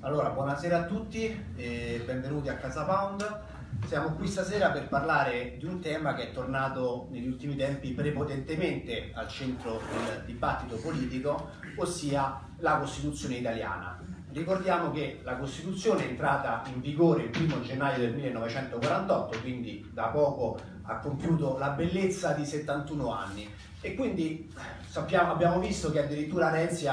Allora, buonasera a tutti e benvenuti a Casa Pound. Siamo qui stasera per parlare di un tema che è tornato negli ultimi tempi prepotentemente al centro del dibattito politico, ossia la Costituzione italiana. Ricordiamo che la Costituzione è entrata in vigore il 1 gennaio del 1948, quindi da poco ha compiuto la bellezza di 71 anni e quindi abbiamo visto che addirittura Renzi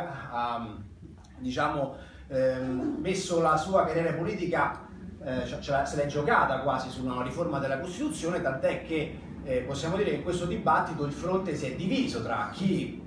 messo la sua carriera politica, se l'è giocata quasi su una riforma della Costituzione, tant'è che possiamo dire che in questo dibattito il fronte si è diviso tra chi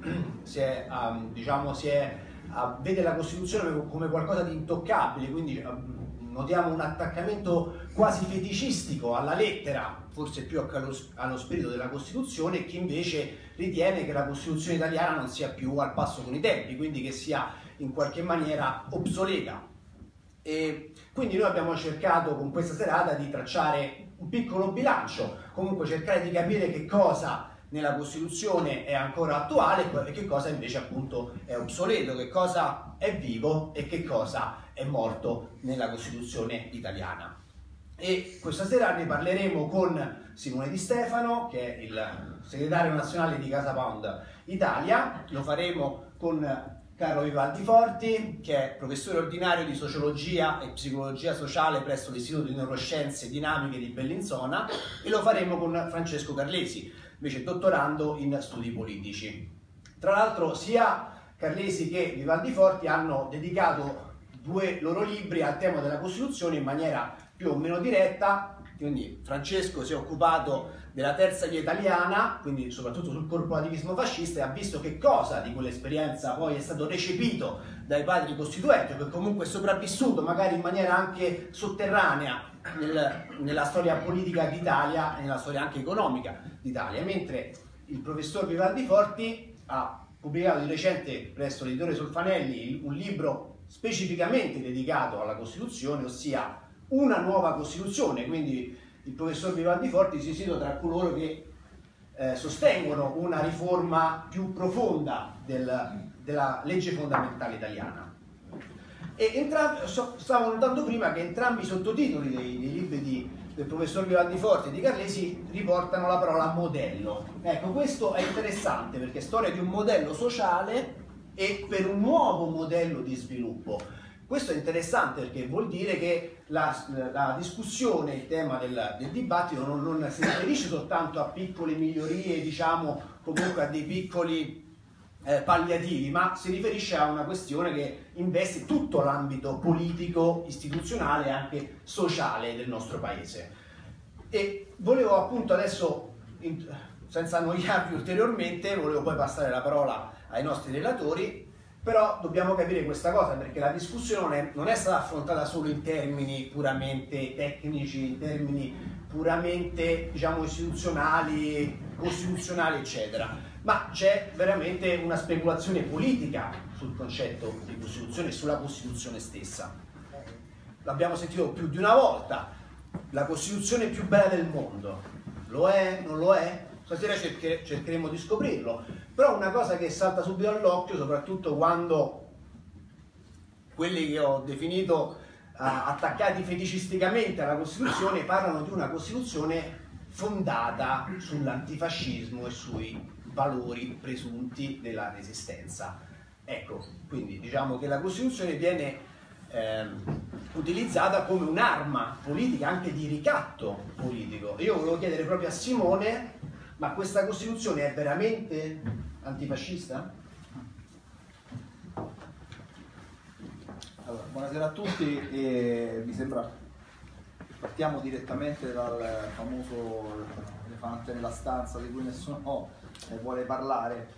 vede la Costituzione come qualcosa di intoccabile, quindi notiamo un attaccamento quasi feticistico alla lettera, forse più allo spirito della Costituzione, e chi invece ritiene che la Costituzione italiana non sia più al passo con i tempi, quindi che sia in qualche maniera obsoleta. E quindi noi abbiamo cercato con questa serata di tracciare un piccolo bilancio, comunque cercare di capire che cosa nella Costituzione è ancora attuale e che cosa invece appunto è obsoleto, che cosa è vivo e che cosa è morto nella Costituzione italiana. E questa sera ne parleremo con Simone Di Stefano, che è il segretario nazionale di Casa Pound Italia. Lo faremo con Carlo Vivaldi Forti, che è professore ordinario di Sociologia e Psicologia Sociale presso l'Istituto di Neuroscienze Dinamiche di Bellinzona, e lo faremo con Francesco Carlesi, invece dottorando in studi politici. Tra l'altro sia Carlesi che Vivaldi Forti hanno dedicato 2 loro libri al tema della Costituzione in maniera più o meno diretta. Quindi Francesco si è occupato della terza via italiana, quindi soprattutto sul corporativismo fascista, e ha visto che cosa di quell'esperienza poi è stato recepito dai padri costituenti, o che comunque è sopravvissuto magari in maniera anche sotterranea nella storia politica d'Italia e nella storia anche economica d'Italia, mentre il professor Vivaldi Forti ha pubblicato di recente presso l'editore Solfanelli un libro specificamente dedicato alla Costituzione, ossia Una nuova Costituzione. Quindi il professor Vivaldi Forti si situa tra coloro che sostengono una riforma più profonda della legge fondamentale italiana. E stavo notando prima che entrambi i sottotitoli dei libri del professor Vivaldi Forti e di Carlesi riportano la parola modello. Ecco, questo è interessante perché è storia di un modello sociale e per un nuovo modello di sviluppo. Questo è interessante perché vuol dire che la discussione, il tema del dibattito non si riferisce soltanto a piccole migliorie, diciamo, comunque a dei piccoli palliativi, ma si riferisce a una questione che investe tutto l'ambito politico, istituzionale e anche sociale del nostro paese. E volevo appunto adesso, senza annoiarvi ulteriormente, volevo poi passare la parola ai nostri relatori. Però dobbiamo capire questa cosa, perché la discussione non è stata affrontata solo in termini puramente tecnici, in termini puramente, diciamo, istituzionali, costituzionali, eccetera, ma c'è veramente una speculazione politica sul concetto di Costituzione e sulla Costituzione stessa. L'abbiamo sentito più di una volta, la Costituzione più bella del mondo. Lo è? Non lo è? Stasera cercheremo di scoprirlo. Però una cosa che salta subito all'occhio, soprattutto quando quelli che ho definito attaccati feticisticamente alla Costituzione parlano di una Costituzione fondata sull'antifascismo e sui valori presunti della Resistenza. Ecco, quindi diciamo che la Costituzione viene utilizzata come un'arma politica, anche di ricatto politico. Io volevo chiedere proprio a Simone: ma questa Costituzione è veramente antifascista? Allora, buonasera a tutti, e mi sembra partiamo direttamente dal famoso elefante nella stanza di cui nessuno vuole parlare.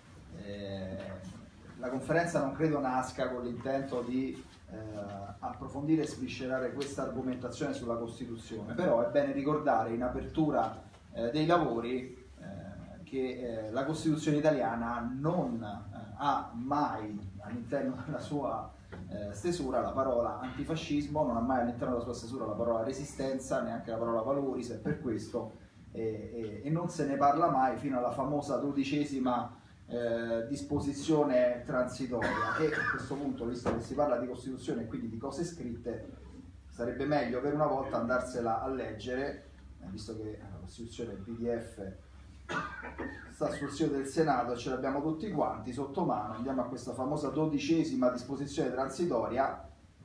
La conferenza non credo nasca con l'intento di approfondire e sviscerare questa argomentazione sulla Costituzione, però è bene ricordare in apertura dei lavori che la Costituzione italiana non ha mai all'interno della sua stesura la parola antifascismo, non ha mai all'interno della sua stesura la parola resistenza, neanche la parola valori, se per questo, e non se ne parla mai fino alla famosa 12ª disposizione transitoria, e a questo punto, visto che si parla di Costituzione e quindi di cose scritte, sarebbe meglio per una volta andarsela a leggere, visto che la Costituzione, il PDF, sta sul sito del Senato e ce l'abbiamo tutti quanti sotto mano. Andiamo a questa famosa 12ª disposizione transitoria,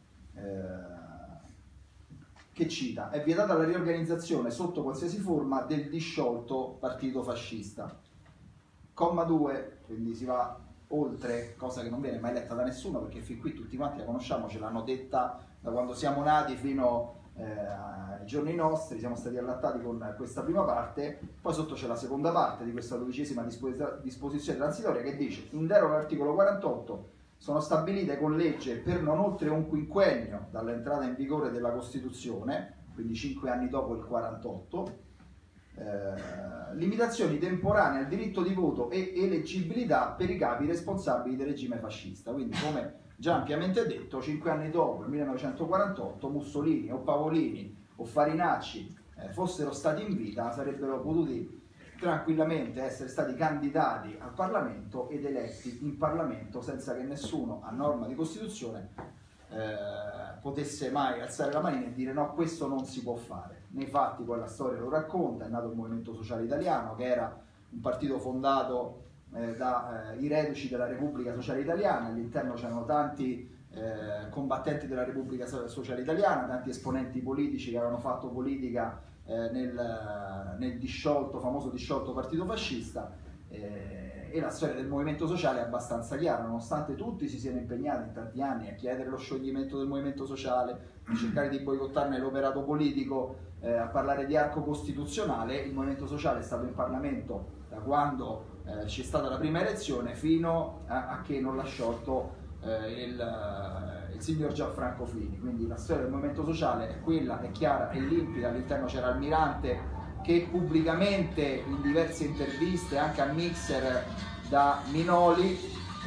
che cita: è vietata la riorganizzazione sotto qualsiasi forma del disciolto partito fascista. Comma 2, quindi si va oltre, cosa che non viene mai letta da nessuno, perché fin qui tutti quanti la conosciamo, ce l'hanno detta da quando siamo nati fino ai giorni nostri, siamo stati allattati con questa prima parte. Poi sotto c'è la seconda parte di questa 12ª disposizione transitoria, che dice: in deroga all'articolo 48 sono stabilite con legge per non oltre un quinquennio dall'entrata in vigore della Costituzione, quindi 5 anni dopo il 48, limitazioni temporanee al diritto di voto e eleggibilità per i capi responsabili del regime fascista. Quindi, come già ampiamente detto, 5 anni dopo, il 1948, Mussolini o Pavolini o Farinacci fossero stati in vita, sarebbero potuti tranquillamente essere stati candidati al Parlamento ed eletti in Parlamento senza che nessuno, a norma di Costituzione, potesse mai alzare la manina e dire no, questo non si può fare. Nei fatti poi la storia lo racconta: è nato il Movimento Sociale Italiano, che era un partito fondato dai reduci della Repubblica Sociale Italiana. All'interno c'erano tanti combattenti della Repubblica Sociale Italiana, tanti esponenti politici che avevano fatto politica nel disciolto, famoso disciolto partito fascista, e la storia del movimento sociale è abbastanza chiara. Nonostante tutti si siano impegnati in tanti anni a chiedere lo scioglimento del movimento sociale, a cercare di boicottarne l'operato politico, a parlare di arco costituzionale, il movimento sociale è stato in Parlamento da quando c'è stata la prima elezione fino a che non l'ha sciolto il signor Gianfranco Fini. Quindi la storia del movimento sociale è quella, è chiara e limpida. All'interno c'era Almirante, che pubblicamente in diverse interviste, anche a Mixer da Minoli,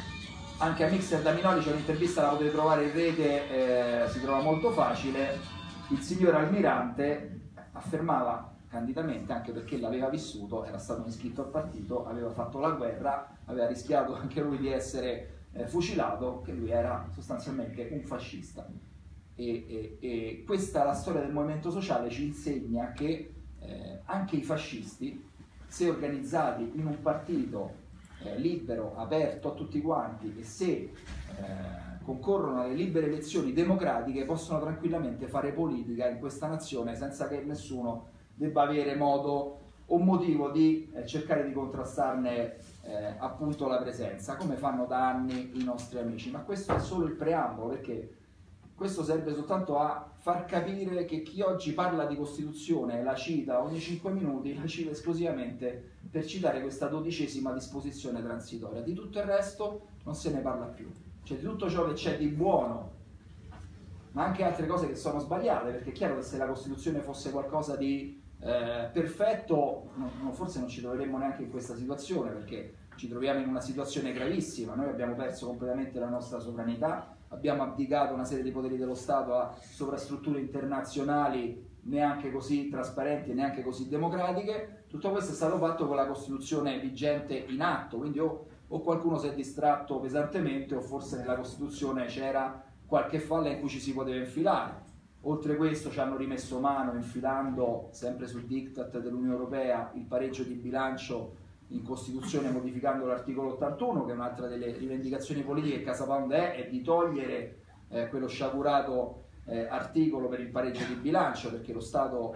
c'è un'intervista, la potete trovare in rete, si trova molto facile. Il signor Almirante affermava candidamente, anche perché l'aveva vissuto, era stato iscritto al partito, aveva fatto la guerra, aveva rischiato anche lui di essere fucilato, che lui era sostanzialmente un fascista. E questa, la storia del movimento sociale, ci insegna che anche i fascisti, se organizzati in un partito libero, aperto a tutti quanti, e se concorrono alle libere elezioni democratiche, possono tranquillamente fare politica in questa nazione senza che nessuno debba avere modo o motivo di cercare di contrastarne appunto la presenza, come fanno da anni i nostri amici. Ma questo è solo il preambolo, perché questo serve soltanto a far capire che chi oggi parla di Costituzione, la cita ogni 5 minuti, la cita esclusivamente per citare questa 12ª disposizione transitoria. Di tutto il resto non se ne parla più. Cioè, di tutto ciò che c'è di buono, ma anche altre cose che sono sbagliate, perché è chiaro che se la Costituzione fosse qualcosa di perfetto, forse non ci troveremmo neanche in questa situazione, perché ci troviamo in una situazione gravissima. Noi abbiamo perso completamente la nostra sovranità, abbiamo abdicato una serie di poteri dello Stato a sovrastrutture internazionali neanche così trasparenti e neanche così democratiche. Tutto questo è stato fatto con la Costituzione vigente in atto, quindi o qualcuno si è distratto pesantemente, o forse nella Costituzione c'era qualche falla in cui ci si poteva infilare. Oltre questo ci hanno rimesso mano, infilando, sempre sul diktat dell'Unione Europea, il pareggio di bilancio in Costituzione, modificando l'articolo 81, che è un'altra delle rivendicazioni politiche che Casa Pound è di togliere quello sciagurato articolo per il pareggio di bilancio, perché lo Stato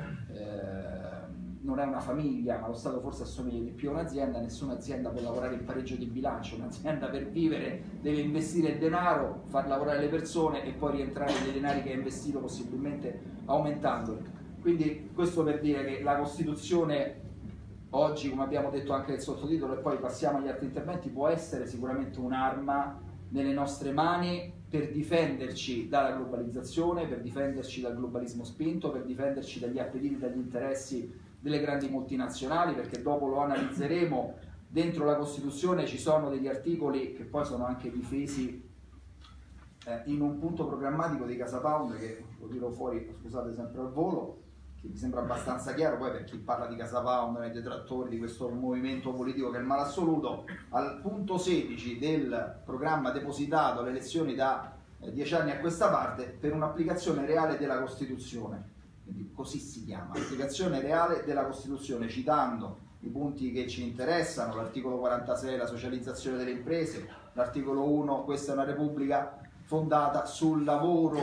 non è una famiglia, ma lo Stato forse assomiglia di più a un'azienda. Nessuna azienda può lavorare in pareggio di bilancio. Un'azienda, per vivere, deve investire il denaro, far lavorare le persone e poi rientrare dei denari che ha investito, possibilmente aumentandoli. Quindi questo per dire che la Costituzione oggi, come abbiamo detto anche nel sottotitolo, e poi passiamo agli altri interventi, può essere sicuramente un'arma nelle nostre mani per difenderci dalla globalizzazione, per difenderci dal globalismo spinto, per difenderci dagli appetiti, dagli interessi delle grandi multinazionali, perché dopo lo analizzeremo. Dentro la Costituzione ci sono degli articoli che poi sono anche difesi in un punto programmatico di Casa Pound, che lo dirò fuori, scusate, sempre al volo, che mi sembra abbastanza chiaro poi per chi parla di Casa Pound, nei detrattori di questo movimento politico che è il male assoluto. Al punto 16 del programma depositato alle elezioni da 10 anni a questa parte, per un'applicazione reale della Costituzione, quindi così si chiama, applicazione reale della Costituzione, citando i punti che ci interessano, l'articolo 46, la socializzazione delle imprese, l'articolo 1, questa è una repubblica fondata sul lavoro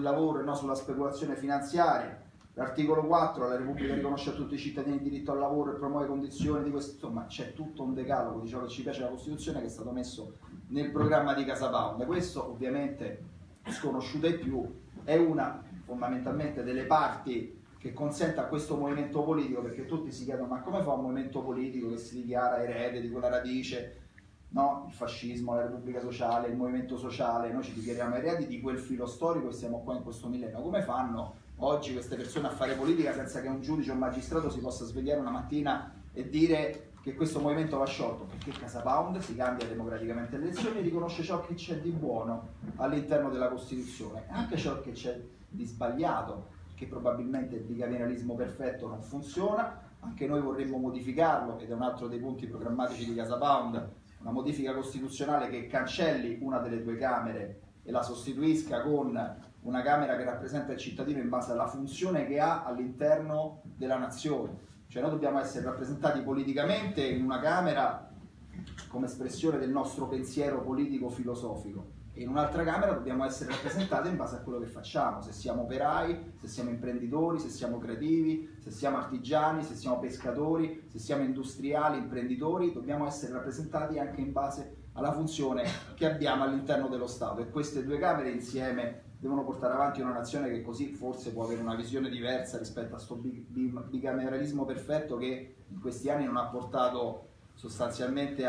e non sulla speculazione finanziaria, l'articolo 4, la Repubblica riconosce a tutti i cittadini il diritto al lavoro e promuove condizioni di questo, insomma c'è tutto un decalogo di ciò che ci piace della Costituzione che è stato messo nel programma di Casa Pound. Questo ovviamente sconosciuto ai più, è una fondamentalmente delle parti che consente a questo movimento politico, perché tutti si chiedono ma come fa un movimento politico che si dichiara erede di quella radice, no? Il fascismo, la Repubblica Sociale, il movimento sociale, noi ci dichiariamo eredi di quel filo storico e siamo qua in questo millennio. Come fanno oggi queste persone a fare politica senza che un giudice o un magistrato si possa svegliare una mattina e dire che questo movimento va sciolto? Perché Casa Pound si cambia democraticamente le elezioni e riconosce ciò che c'è di buono all'interno della Costituzione, anche ciò che c'è di sbagliato, che probabilmente il bicameralismo perfetto non funziona, anche noi vorremmo modificarlo ed è un altro dei punti programmatici di Casa Pound, una modifica costituzionale che cancelli una delle due Camere e la sostituisca con una Camera che rappresenta il cittadino in base alla funzione che ha all'interno della nazione. Cioè noi dobbiamo essere rappresentati politicamente in una Camera come espressione del nostro pensiero politico-filosofico e in un'altra Camera dobbiamo essere rappresentati in base a quello che facciamo, se siamo operai, se siamo imprenditori, se siamo creativi, se siamo artigiani, se siamo pescatori, se siamo industriali, imprenditori, dobbiamo essere rappresentati anche in base alla funzione che abbiamo all'interno dello Stato e queste due Camere insieme devono portare avanti una nazione che così forse può avere una visione diversa rispetto a questo bicameralismo perfetto che in questi anni non ha portato sostanzialmente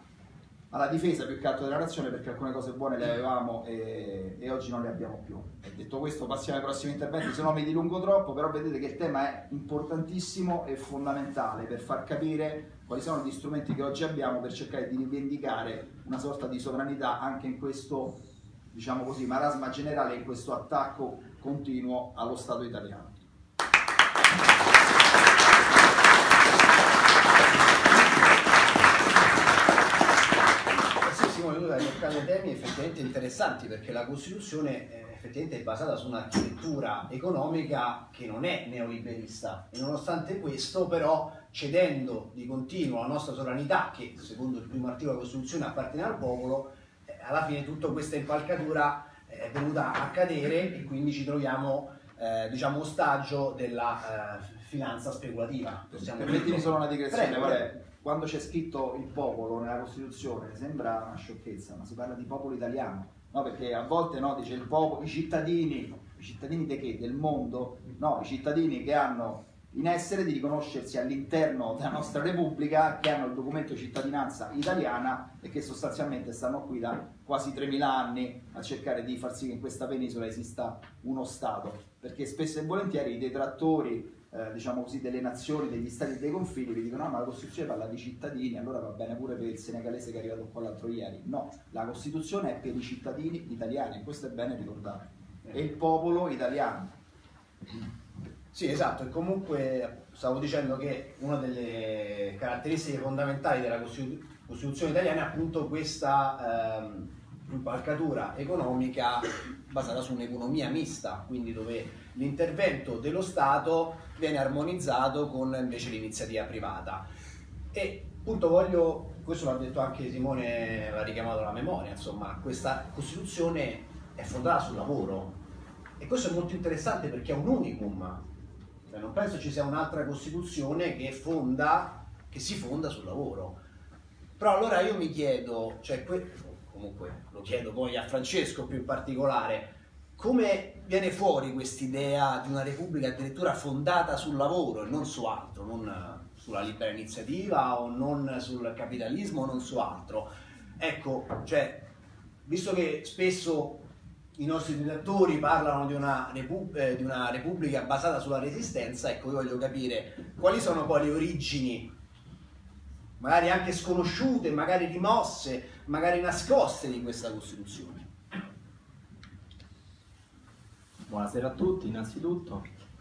alla difesa più che altro della nazione, perché alcune cose buone le avevamo e oggi non le abbiamo più. E detto questo passiamo ai prossimi interventi, se no mi dilungo troppo, però vedete che il tema è importantissimo e fondamentale per far capire quali sono gli strumenti che oggi abbiamo per cercare di rivendicare una sorta di sovranità anche in questo, diciamo così, marasma generale, in questo attacco continuo allo Stato italiano. Sì, Simone, tu hai toccato temi effettivamente interessanti, perché la Costituzione effettivamente è basata su un'architettura economica che non è neoliberista e nonostante questo però, cedendo di continuo la nostra sovranità, che secondo il primo articolo della Costituzione appartiene al popolo, alla fine tutta questa impalcatura è venuta a cadere e quindi ci troviamo diciamo ostaggio della finanza speculativa. Permettimi solo una digressione. Quando c'è scritto il popolo nella Costituzione sembra una sciocchezza, ma si parla di popolo italiano, no? Perché a volte no, dice il popolo, i cittadini di che? Del mondo? No, i cittadini che hanno in essere di riconoscersi all'interno della nostra Repubblica, che hanno il documento di cittadinanza italiana e che sostanzialmente stanno qui da quasi 3000 anni a cercare di far sì che in questa penisola esista uno Stato, perché spesso e volentieri i detrattori diciamo così, delle nazioni, degli stati e dei confini vi dicono no, ma la Costituzione parla di cittadini, allora va bene pure per il senegalese che è arrivato qua l'altro ieri. No, la Costituzione è per i cittadini italiani, questo è bene ricordato, è il popolo italiano. Sì, esatto, e comunque stavo dicendo che una delle caratteristiche fondamentali della Costituzione italiana è appunto questa impalcatura economica basata su un'economia mista, quindi dove l'intervento dello Stato viene armonizzato con invece l'iniziativa privata. E appunto questo l'ha detto anche Simone, l'ha richiamato alla memoria, insomma, questa Costituzione è fondata sul lavoro e questo è molto interessante perché è un unicum. Non penso ci sia un'altra Costituzione che si fonda sul lavoro. Però allora io mi chiedo, comunque lo chiedo poi a Francesco più in particolare, come viene fuori quest'idea di una Repubblica addirittura fondata sul lavoro e non su altro, non sulla libera iniziativa o non sul capitalismo o non su altro. Ecco, visto che spesso i nostri direttori parlano di una repubblica basata sulla resistenza, ecco, io voglio capire quali sono poi le origini, magari anche sconosciute, magari rimosse, magari nascoste di questa Costituzione. Buonasera a tutti, innanzitutto.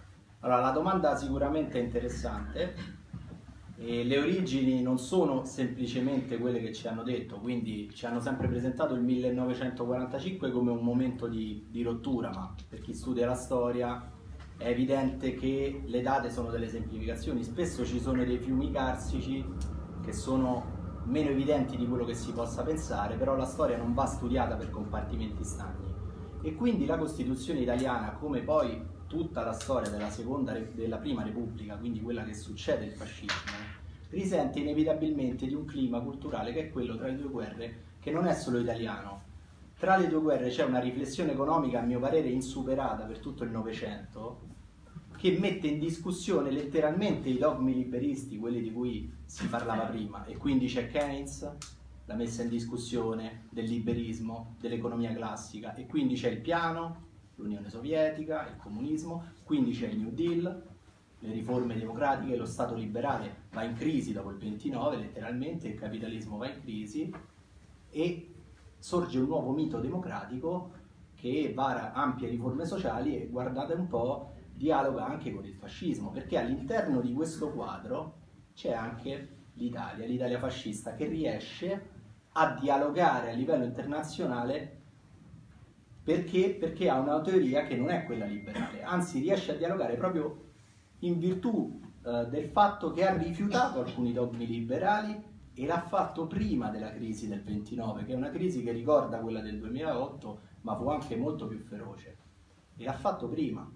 Allora, la domanda sicuramente è interessante. E le origini non sono semplicemente quelle che ci hanno detto, quindi ci hanno sempre presentato il 1945 come un momento di rottura, ma per chi studia la storia è evidente che le date sono delle semplificazioni. Spesso ci sono dei fiumi carsici che sono meno evidenti di quello che si possa pensare, però la storia non va studiata per compartimenti stagni. E quindi la Costituzione italiana, come poi tutta la storia della Prima Repubblica, quindi quella che succede il fascismo, risente inevitabilmente di un clima culturale che è quello tra le due guerre, che non è solo italiano. Tra le due guerre c'è una riflessione economica, a mio parere, insuperata per tutto il Novecento, che mette in discussione letteralmente i dogmi liberisti, quelli di cui si parlava prima, e quindi c'è Keynes, la messa in discussione del liberismo, dell'economia classica, e quindi c'è il piano, l'Unione Sovietica, il comunismo, quindi c'è il New Deal, le riforme democratiche, lo Stato liberale va in crisi dopo il 29, letteralmente, il capitalismo va in crisi e sorge un nuovo mito democratico che vara ampie riforme sociali e, guardate un po', dialoga anche con il fascismo, perché all'interno di questo quadro c'è anche l'Italia fascista, che riesce a dialogare a livello internazionale perché ha una teoria che non è quella liberale, anzi riesce a dialogare proprio in virtù del fatto che ha rifiutato alcuni dogmi liberali e l'ha fatto prima della crisi del 29, che è una crisi che ricorda quella del 2008, ma fu anche molto più feroce, e l'ha fatto prima.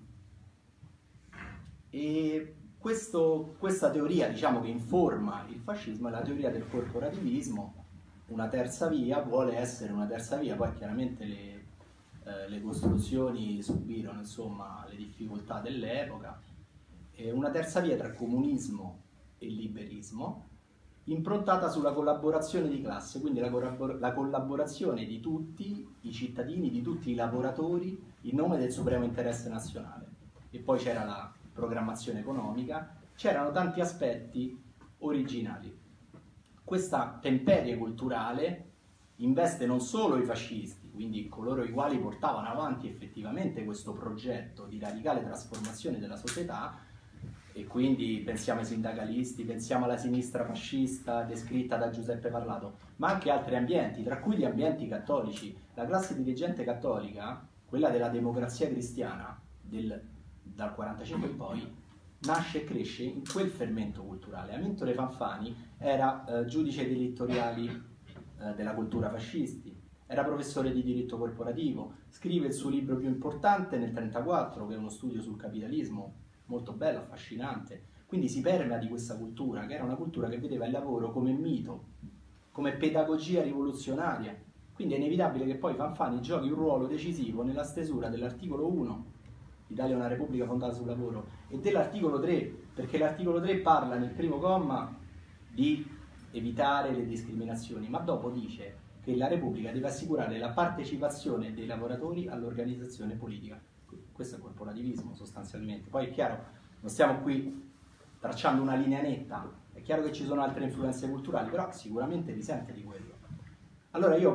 E questa teoria, diciamo, che informa il fascismo è la teoria del corporativismo. Una terza via vuole essere una terza via, poi chiaramente le costruzioni subirono, insomma, le difficoltà dell'epoca. Una terza via tra comunismo e liberismo, improntata sulla collaborazione di classe, quindi la collaborazione di tutti i cittadini, di tutti i lavoratori in nome del supremo interesse nazionale. E poi c'era la programmazione economica, c'erano tanti aspetti originali. Questa temperie culturale investe non solo i fascisti, quindi coloro i quali portavano avanti effettivamente questo progetto di radicale trasformazione della società, e quindi pensiamo ai sindacalisti, pensiamo alla sinistra fascista descritta da Giuseppe Parlato, ma anche altri ambienti, tra cui gli ambienti cattolici. La classe dirigente cattolica, quella della democrazia cristiana, dal 45 in poi, nasce e cresce in quel fermento culturale. Amintore Fanfani era giudice dei dirittoriali della cultura fascisti, era professore di diritto corporativo, scrive il suo libro più importante nel 1934, che è uno studio sul capitalismo, molto bello, affascinante. Quindi si permea di questa cultura, che era una cultura che vedeva il lavoro come mito, come pedagogia rivoluzionaria. Quindi è inevitabile che poi Fanfani giochi un ruolo decisivo nella stesura dell'articolo 1, l'Italia è una repubblica fondata sul lavoro, e dell'articolo 3, perché l'articolo 3 parla nel primo comma di evitare le discriminazioni, ma dopo dice che la Repubblica deve assicurare la partecipazione dei lavoratori all'organizzazione politica. Questo è corporativismo sostanzialmente. Poi è chiaro, non stiamo qui tracciando una linea netta, è chiaro che ci sono altre influenze culturali, però sicuramente risente di quello. Allora io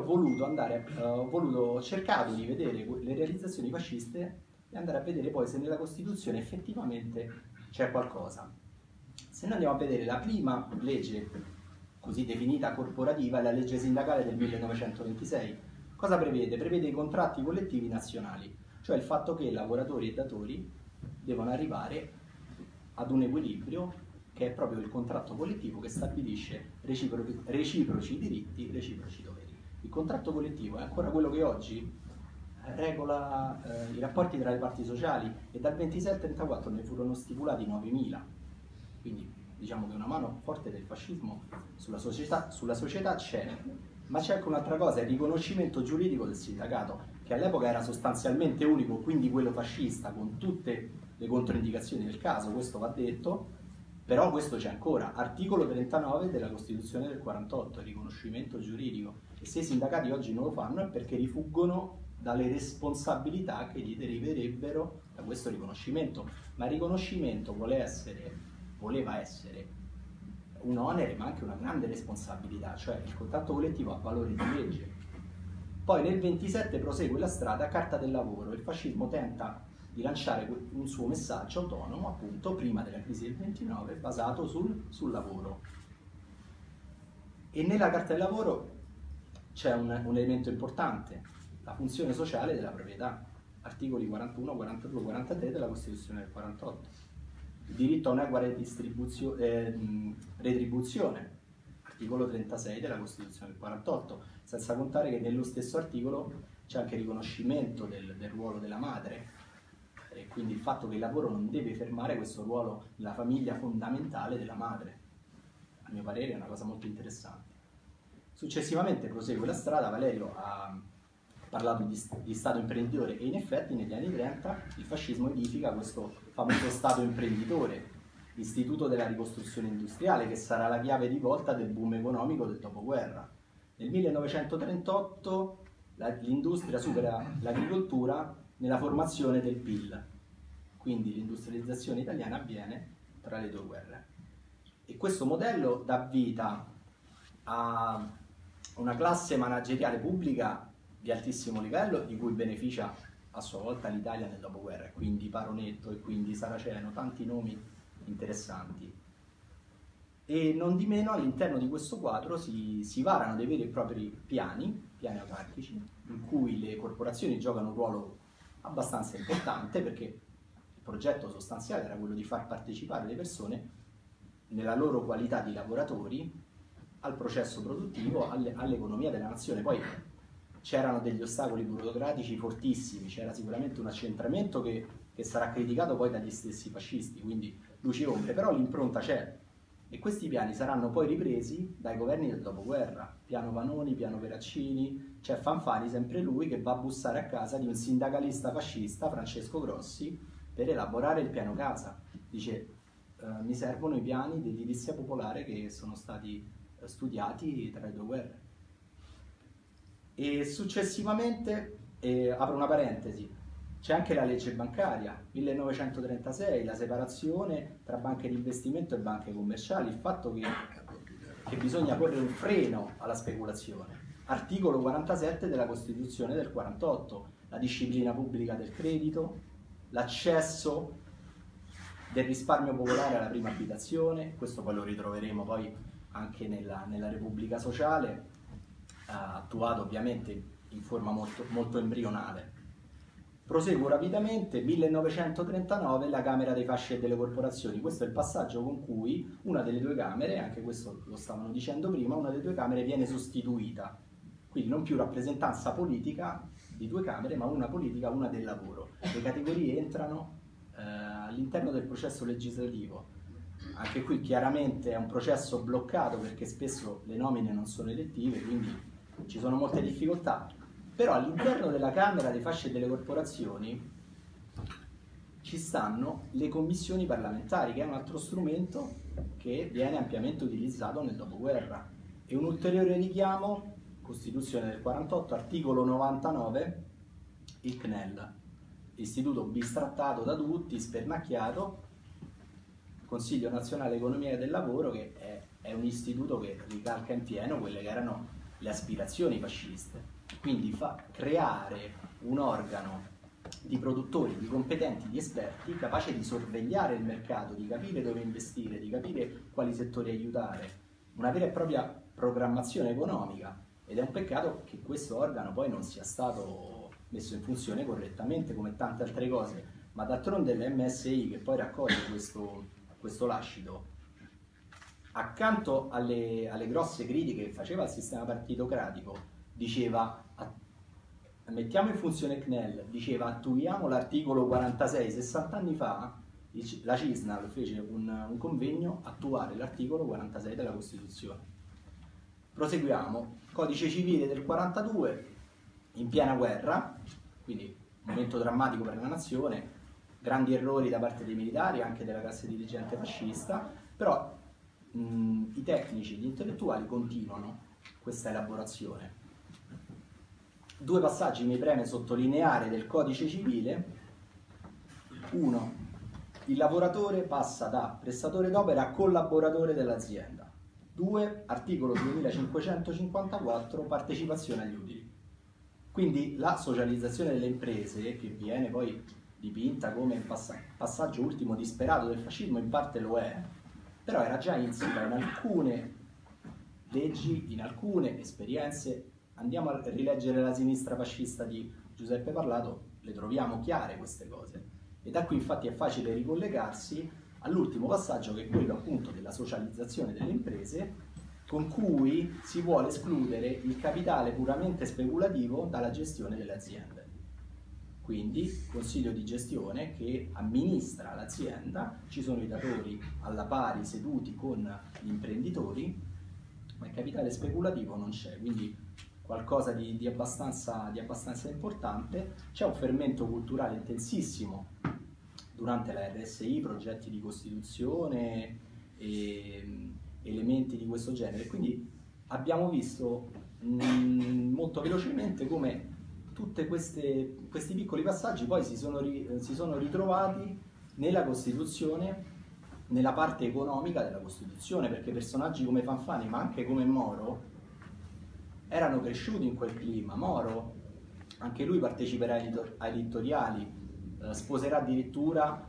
ho cercato di vedere le realizzazioni fasciste e andare a vedere poi se nella Costituzione effettivamente c'è qualcosa. Se noi andiamo a vedere la prima legge così definita corporativa è la legge sindacale del 1926. Cosa prevede? Prevede i contratti collettivi nazionali, cioè il fatto che lavoratori e datori devono arrivare ad un equilibrio che è proprio il contratto collettivo che stabilisce reciproci diritti, reciproci doveri. Il contratto collettivo è ancora quello che oggi regola i rapporti tra le parti sociali, e dal 27 al 34 ne furono stipulati 9.000. Quindi diciamo che una mano forte del fascismo sulla società c'è, ma c'è anche un'altra cosa, il riconoscimento giuridico del sindacato, che all'epoca era sostanzialmente unico, quindi quello fascista, con tutte le controindicazioni del caso, questo va detto, però questo c'è ancora. Articolo 39 della Costituzione del 48, il riconoscimento giuridico, e se i sindacati oggi non lo fanno è perché rifuggono dalle responsabilità che gli deriverebbero da questo riconoscimento, ma il riconoscimento voleva essere un onere ma anche una grande responsabilità, cioè il contratto collettivo ha valore di legge. Poi nel 27 prosegue la strada Carta del Lavoro, il fascismo tenta di lanciare un suo messaggio autonomo, appunto, prima della crisi del 29, basato sul lavoro. E nella Carta del Lavoro c'è un elemento importante, la funzione sociale della proprietà, articoli 41, 42, 43 della Costituzione del 48. Il diritto a una uguale retribuzione, articolo 36 della Costituzione del 48, senza contare che nello stesso articolo c'è anche il riconoscimento del ruolo della madre, e quindi il fatto che il lavoro non deve fermare questo ruolo della famiglia fondamentale della madre. A mio parere è una cosa molto interessante. Successivamente prosegue la strada, Valerio ha parlato di Stato imprenditore e in effetti negli anni 30 il fascismo edifica questo famoso Stato imprenditore, l'istituto della ricostruzione industriale, che sarà la chiave di volta del boom economico del dopoguerra. Nel 1938 l'industria supera l'agricoltura nella formazione del PIL, quindi l'industrializzazione italiana avviene tra le due guerre. E questo modello dà vita a una classe manageriale pubblica di altissimo livello, di cui beneficia a sua volta l'Italia nel dopoguerra, quindi Paronetto e quindi Saraceno, tanti nomi interessanti. E non di meno all'interno di questo quadro si varano dei veri e propri piani autarchici, in cui le corporazioni giocano un ruolo abbastanza importante, perché il progetto sostanziale era quello di far partecipare le persone nella loro qualità di lavoratori al processo produttivo, all'economia della nazione. Poi c'erano degli ostacoli burocratici fortissimi, c'era sicuramente un accentramento che sarà criticato poi dagli stessi fascisti, quindi luci e ombre, però l'impronta c'è. E questi piani saranno poi ripresi dai governi del dopoguerra, piano Vanoni, piano Peraccini, c'è Fanfani, sempre lui, che va a bussare a casa di un sindacalista fascista, Francesco Grossi, per elaborare il piano casa. Dice, mi servono i piani di edilizia popolare che sono stati studiati tra le due guerre. E successivamente, apro una parentesi, c'è anche la legge bancaria, 1936, la separazione tra banche di investimento e banche commerciali, il fatto che bisogna porre un freno alla speculazione. Articolo 47 della Costituzione del 48, la disciplina pubblica del credito, l'accesso del risparmio popolare alla prima abitazione, questo poi lo ritroveremo poi anche nella Repubblica Sociale, attuato ovviamente in forma molto, molto embrionale. Proseguo rapidamente, 1939, la Camera dei Fasci e delle Corporazioni. Questo è il passaggio con cui una delle due Camere, anche questo lo stavano dicendo prima, una delle due Camere viene sostituita. Quindi non più rappresentanza politica di due Camere, ma una politica, una del lavoro. Le categorie entrano all'interno del processo legislativo. Anche qui chiaramente è un processo bloccato perché spesso le nomine non sono elettive, quindi ci sono molte difficoltà. Però all'interno della Camera dei Fasci e delle Corporazioni ci stanno le commissioni parlamentari, che è un altro strumento che viene ampiamente utilizzato nel dopoguerra. E un ulteriore richiamo, Costituzione del 48, articolo 99, il CNEL, istituto bistrattato da tutti, spernacchiato, Consiglio Nazionale Economia e del Lavoro, che è un istituto che ricalca in pieno quelle che erano le aspirazioni fasciste. Quindi creare un organo di produttori, di competenti, di esperti, capace di sorvegliare il mercato, di capire dove investire, di capire quali settori aiutare, una vera e propria programmazione economica. Ed è un peccato che questo organo poi non sia stato messo in funzione correttamente, come tante altre cose, ma d'altronde l'MSI, che poi raccoglie questo lascito, accanto alle grosse critiche che faceva al sistema partitocratico, diceva mettiamo in funzione CNEL, diceva attuiamo l'articolo 46. 60 anni fa la CISNAL fece un convegno attuare l'articolo 46 della Costituzione. Proseguiamo, Codice Civile del 42, in piena guerra, quindi un momento drammatico per la nazione, grandi errori da parte dei militari, anche della classe dirigente fascista, però i tecnici, gli intellettuali continuano questa elaborazione. Due passaggi mi preme sottolineare del Codice Civile. Uno, il lavoratore passa da prestatore d'opera a collaboratore dell'azienda. 2, articolo 2554, partecipazione agli utili. Quindi la socializzazione delle imprese, che viene poi dipinta come il passaggio ultimo disperato del fascismo, in parte lo è, però era già insita in alcune leggi, in alcune esperienze. Andiamo a rileggere La sinistra fascista di Giuseppe Parlato, le troviamo chiare queste cose, e da qui infatti è facile ricollegarsi all'ultimo passaggio, che è quello appunto della socializzazione delle imprese, con cui si vuole escludere il capitale puramente speculativo dalla gestione delle aziende. Quindi consiglio di gestione che amministra l'azienda, ci sono i datori alla pari seduti con gli imprenditori, ma il capitale speculativo non c'è, quindi qualcosa di abbastanza importante. C'è un fermento culturale intensissimo durante la RSI, progetti di costituzione e elementi di questo genere, quindi abbiamo visto molto velocemente come tutti questi piccoli passaggi poi si sono ritrovati nella Costituzione, nella parte economica della Costituzione, perché personaggi come Fanfani, ma anche come Moro, erano cresciuti in quel clima. Moro, anche lui parteciperà ai elettorali, sposerà addirittura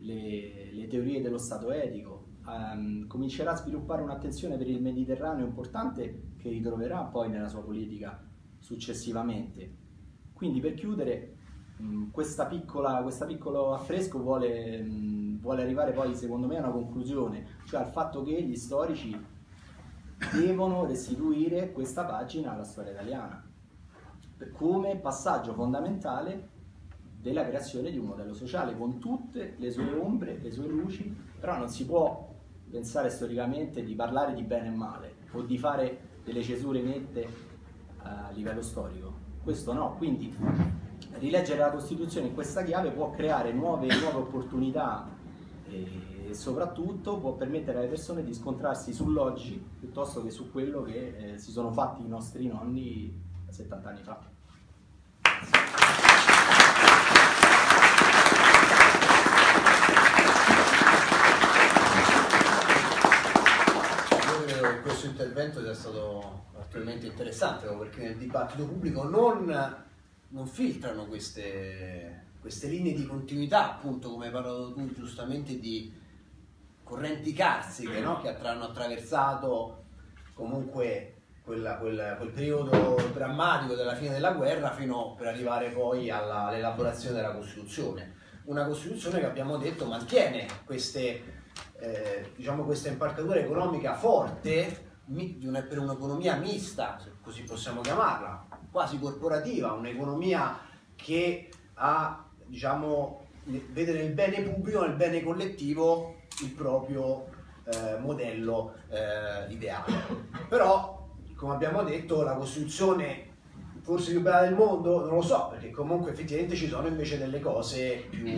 le teorie dello Stato etico, comincerà a sviluppare un'attenzione per il Mediterraneo importante che ritroverà poi nella sua politica successivamente. Quindi, per chiudere, questo piccolo affresco vuole arrivare poi, secondo me, a una conclusione, cioè al fatto che gli storici devono restituire questa pagina alla storia italiana come passaggio fondamentale della creazione di un modello sociale, con tutte le sue ombre, le sue luci, però non si può pensare storicamente di parlare di bene e male o di fare delle cesure nette a livello storico. Questo no, quindi rileggere la Costituzione in questa chiave può creare nuove opportunità e soprattutto può permettere alle persone di scontrarsi sull'oggi piuttosto che su quello che si sono fatti i nostri nonni 70 anni fa. Questo intervento sia stato particolarmente interessante, perché nel dibattito pubblico non filtrano queste linee di continuità, appunto, come hai parlato tu giustamente, di correnti carsiche, no? Che hanno attraversato comunque quel periodo drammatico della fine della guerra fino per arrivare poi all'elaborazione della Costituzione. Una Costituzione che abbiamo detto mantiene questa impalcatura economica forte per un'economia mista, se così possiamo chiamarla, quasi corporativa, un'economia che vede nel bene pubblico, nel bene collettivo, il proprio modello ideale. Però, come abbiamo detto, la Costituzione forse più bella del mondo, non lo so, perché comunque effettivamente ci sono invece delle cose più,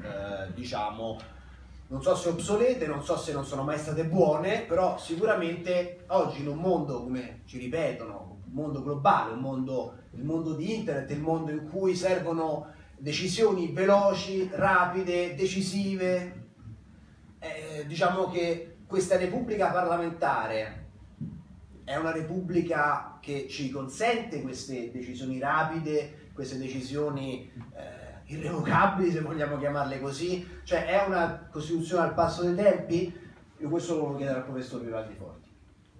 non so se obsolete, non so se non sono mai state buone, però sicuramente oggi in un mondo, come ci ripetono, un mondo globale, il mondo di internet, il mondo in cui servono decisioni veloci, rapide, decisive, diciamo che questa Repubblica parlamentare è una Repubblica che ci consente queste decisioni rapide, queste decisioni irrevocabili, se vogliamo chiamarle così, cioè è una Costituzione al passo dei tempi? Io questo lo volevo chiedere al professor Vivaldi Forti.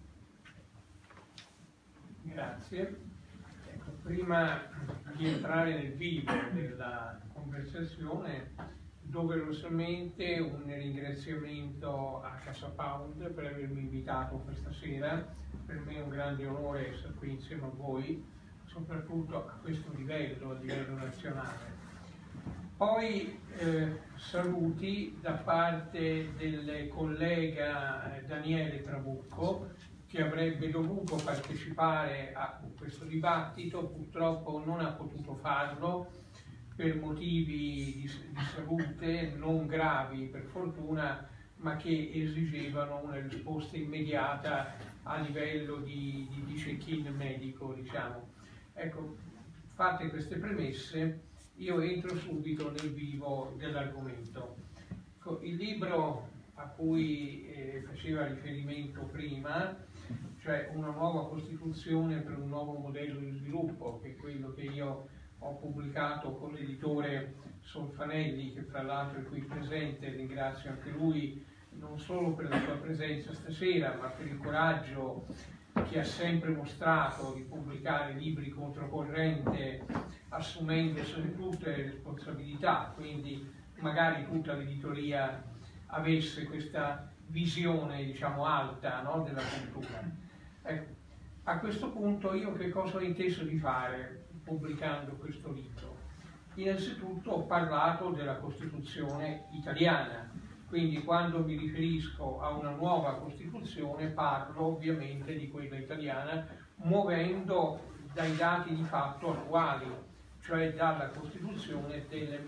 Grazie. Ecco, prima di entrare nel vivo della conversazione, doverosamente un ringraziamento a Casa Pound per avermi invitato questa sera. Per me è un grande onore essere qui insieme a voi, soprattutto a questo livello, a livello nazionale. Poi saluti da parte del collega Daniele Trabucco, che avrebbe dovuto partecipare a questo dibattito, purtroppo non ha potuto farlo per motivi di salute non gravi, per fortuna, ma che esigevano una risposta immediata a livello di check-in medico, diciamo. Ecco, fatte queste premesse, io entro subito nel vivo dell'argomento. Il libro a cui faceva riferimento prima, cioè Una nuova Costituzione per un nuovo modello di sviluppo, che è quello che io ho pubblicato con l'editore Solfanelli, che fra l'altro è qui presente, ringrazio anche lui non solo per la sua presenza stasera, ma per il coraggio che ha sempre mostrato di pubblicare libri controcorrente, assumendosene tutte le responsabilità, quindi magari tutta l'editoria avesse questa visione, diciamo, alta, no, della cultura. Ecco, a questo punto io che cosa ho inteso di fare pubblicando questo libro? Innanzitutto ho parlato della Costituzione italiana, quindi quando mi riferisco a una nuova Costituzione parlo ovviamente di quella italiana, muovendo dai dati di fatto attuali, cioè dalla Costituzione del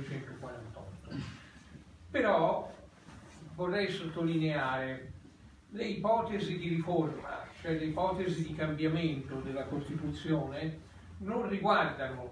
1948. Però vorrei sottolineare le ipotesi di riforma, cioè le ipotesi di cambiamento della Costituzione, non riguardano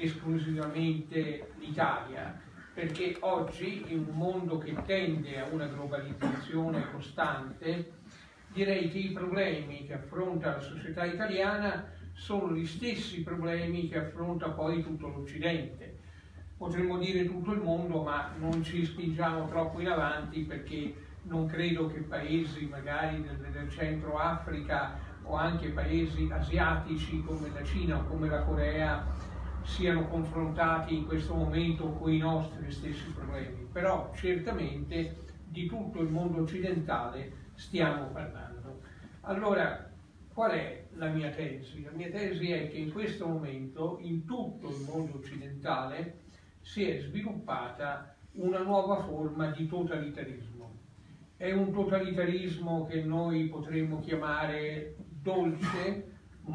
esclusivamente l'Italia, perché oggi in un mondo che tende a una globalizzazione costante, direi che i problemi che affronta la società italiana sono gli stessi problemi che affronta poi tutto l'Occidente. Potremmo dire tutto il mondo, ma non ci spingiamo troppo in avanti, perché non credo che paesi magari del centro Africa o anche paesi asiatici come la Cina o come la Corea siano confrontati in questo momento con i nostri stessi problemi, però certamente di tutto il mondo occidentale stiamo parlando. Allora, qual è la mia tesi? La mia tesi è che in questo momento in tutto il mondo occidentale si è sviluppata una nuova forma di totalitarismo. È un totalitarismo che noi potremmo chiamare dolce,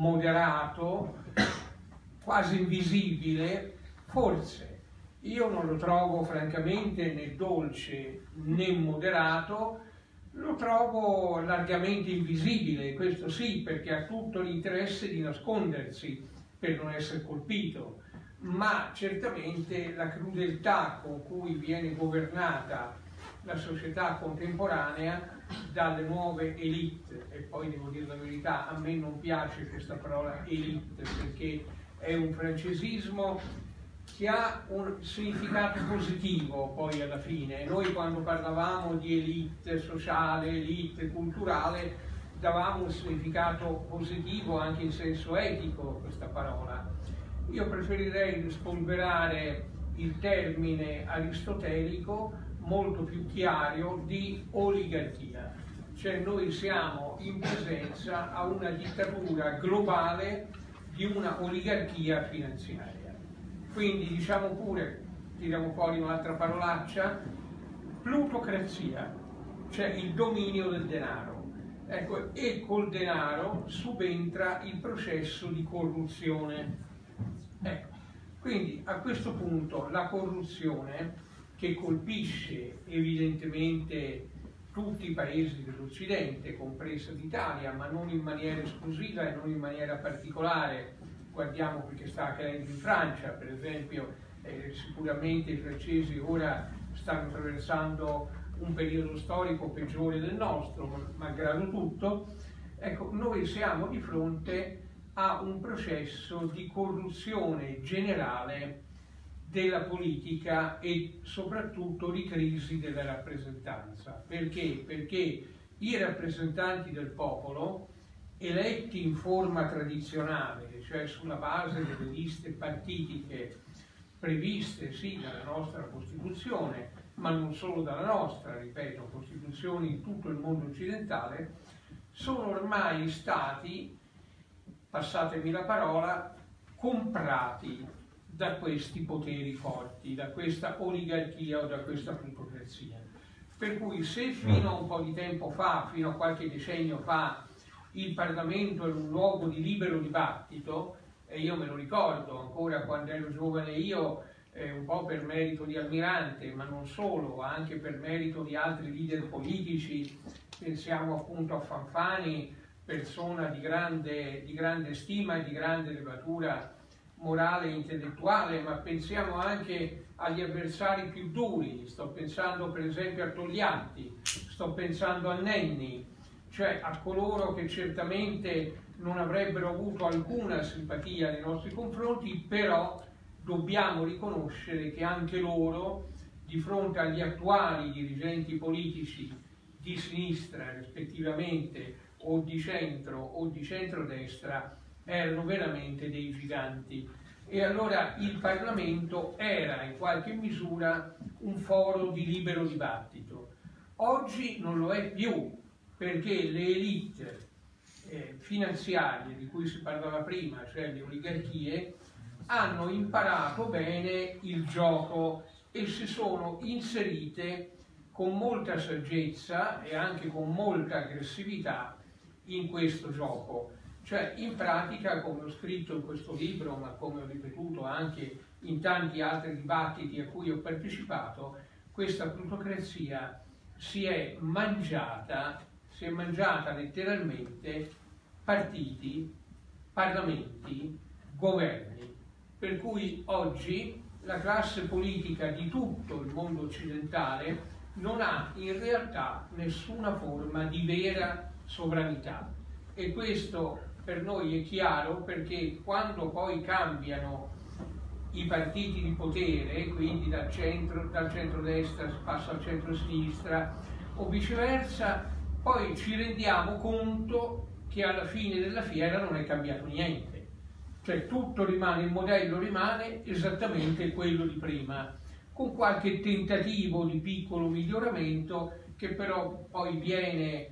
moderato, quasi invisibile, forse. Io non lo trovo francamente né dolce né moderato, lo trovo largamente invisibile, questo sì, perché ha tutto l'interesse di nascondersi per non essere colpito, ma certamente la crudeltà con cui viene governata la società contemporanea dalle nuove elite, e poi devo dire la verità, a me non piace questa parola elite, perché è un francesismo che ha un significato positivo poi alla fine. Noi quando parlavamo di elite sociale, elite culturale, davamo un significato positivo anche in senso etico a questa parola. Io preferirei spolverare il termine aristotelico molto più chiaro di oligarchia, cioè noi siamo in presenza a una dittatura globale di una oligarchia finanziaria. Quindi diciamo pure, tiriamo fuori un'altra parolaccia, plutocrazia, cioè il dominio del denaro. Ecco, e col denaro subentra il processo di corruzione. Ecco, quindi a questo punto la corruzione, che colpisce evidentemente tutti i paesi dell'Occidente, compresa l'Italia, ma non in maniera esclusiva e non in maniera particolare. Guardiamo quel che sta accadendo in Francia, per esempio, sicuramente i francesi ora stanno attraversando un periodo storico peggiore del nostro, malgrado tutto. Ecco, noi siamo di fronte a un processo di corruzione generale della politica e soprattutto di crisi della rappresentanza. Perché? Perché i rappresentanti del popolo, eletti in forma tradizionale, cioè sulla base delle liste partitiche previste sì dalla nostra Costituzione, ma non solo dalla nostra, ripeto, Costituzioni in tutto il mondo occidentale, sono ormai stati, passatemi la parola, comprati da questi poteri forti, da questa oligarchia o da questa plutocrazia. Per cui se fino a un po' di tempo fa, fino a qualche decennio fa, il Parlamento era un luogo di libero dibattito, e io me lo ricordo ancora quando ero giovane io, un po' per merito di Almirante, ma non solo, anche per merito di altri leader politici, pensiamo appunto a Fanfani, persona di grande stima e di grande levatura morale e intellettuale, ma pensiamo anche agli avversari più duri, sto pensando per esempio a Togliatti, sto pensando a Nenni, cioè a coloro che certamente non avrebbero avuto alcuna simpatia nei nostri confronti, però dobbiamo riconoscere che anche loro, di fronte agli attuali dirigenti politici di sinistra rispettivamente, o di centro o di centrodestra, erano veramente dei giganti. E allora il Parlamento era in qualche misura un foro di libero dibattito. Oggi non lo è più, perché le elite finanziarie di cui si parlava prima, cioè le oligarchie, hanno imparato bene il gioco e si sono inserite con molta saggezza e anche con molta aggressività in questo gioco. Cioè, in pratica, come ho scritto in questo libro, ma come ho ripetuto anche in tanti altri dibattiti a cui ho partecipato, questa plutocrazia si è mangiata letteralmente partiti, parlamenti, governi. Per cui oggi la classe politica di tutto il mondo occidentale non ha in realtà nessuna forma di vera sovranità. E questo per noi è chiaro, perché quando poi cambiano i partiti di potere, quindi dal centrodestra si passa al centro-sinistra o viceversa, poi ci rendiamo conto che alla fine della fiera non è cambiato niente. Cioè tutto rimane, il modello rimane esattamente quello di prima, con qualche tentativo di piccolo miglioramento che però poi viene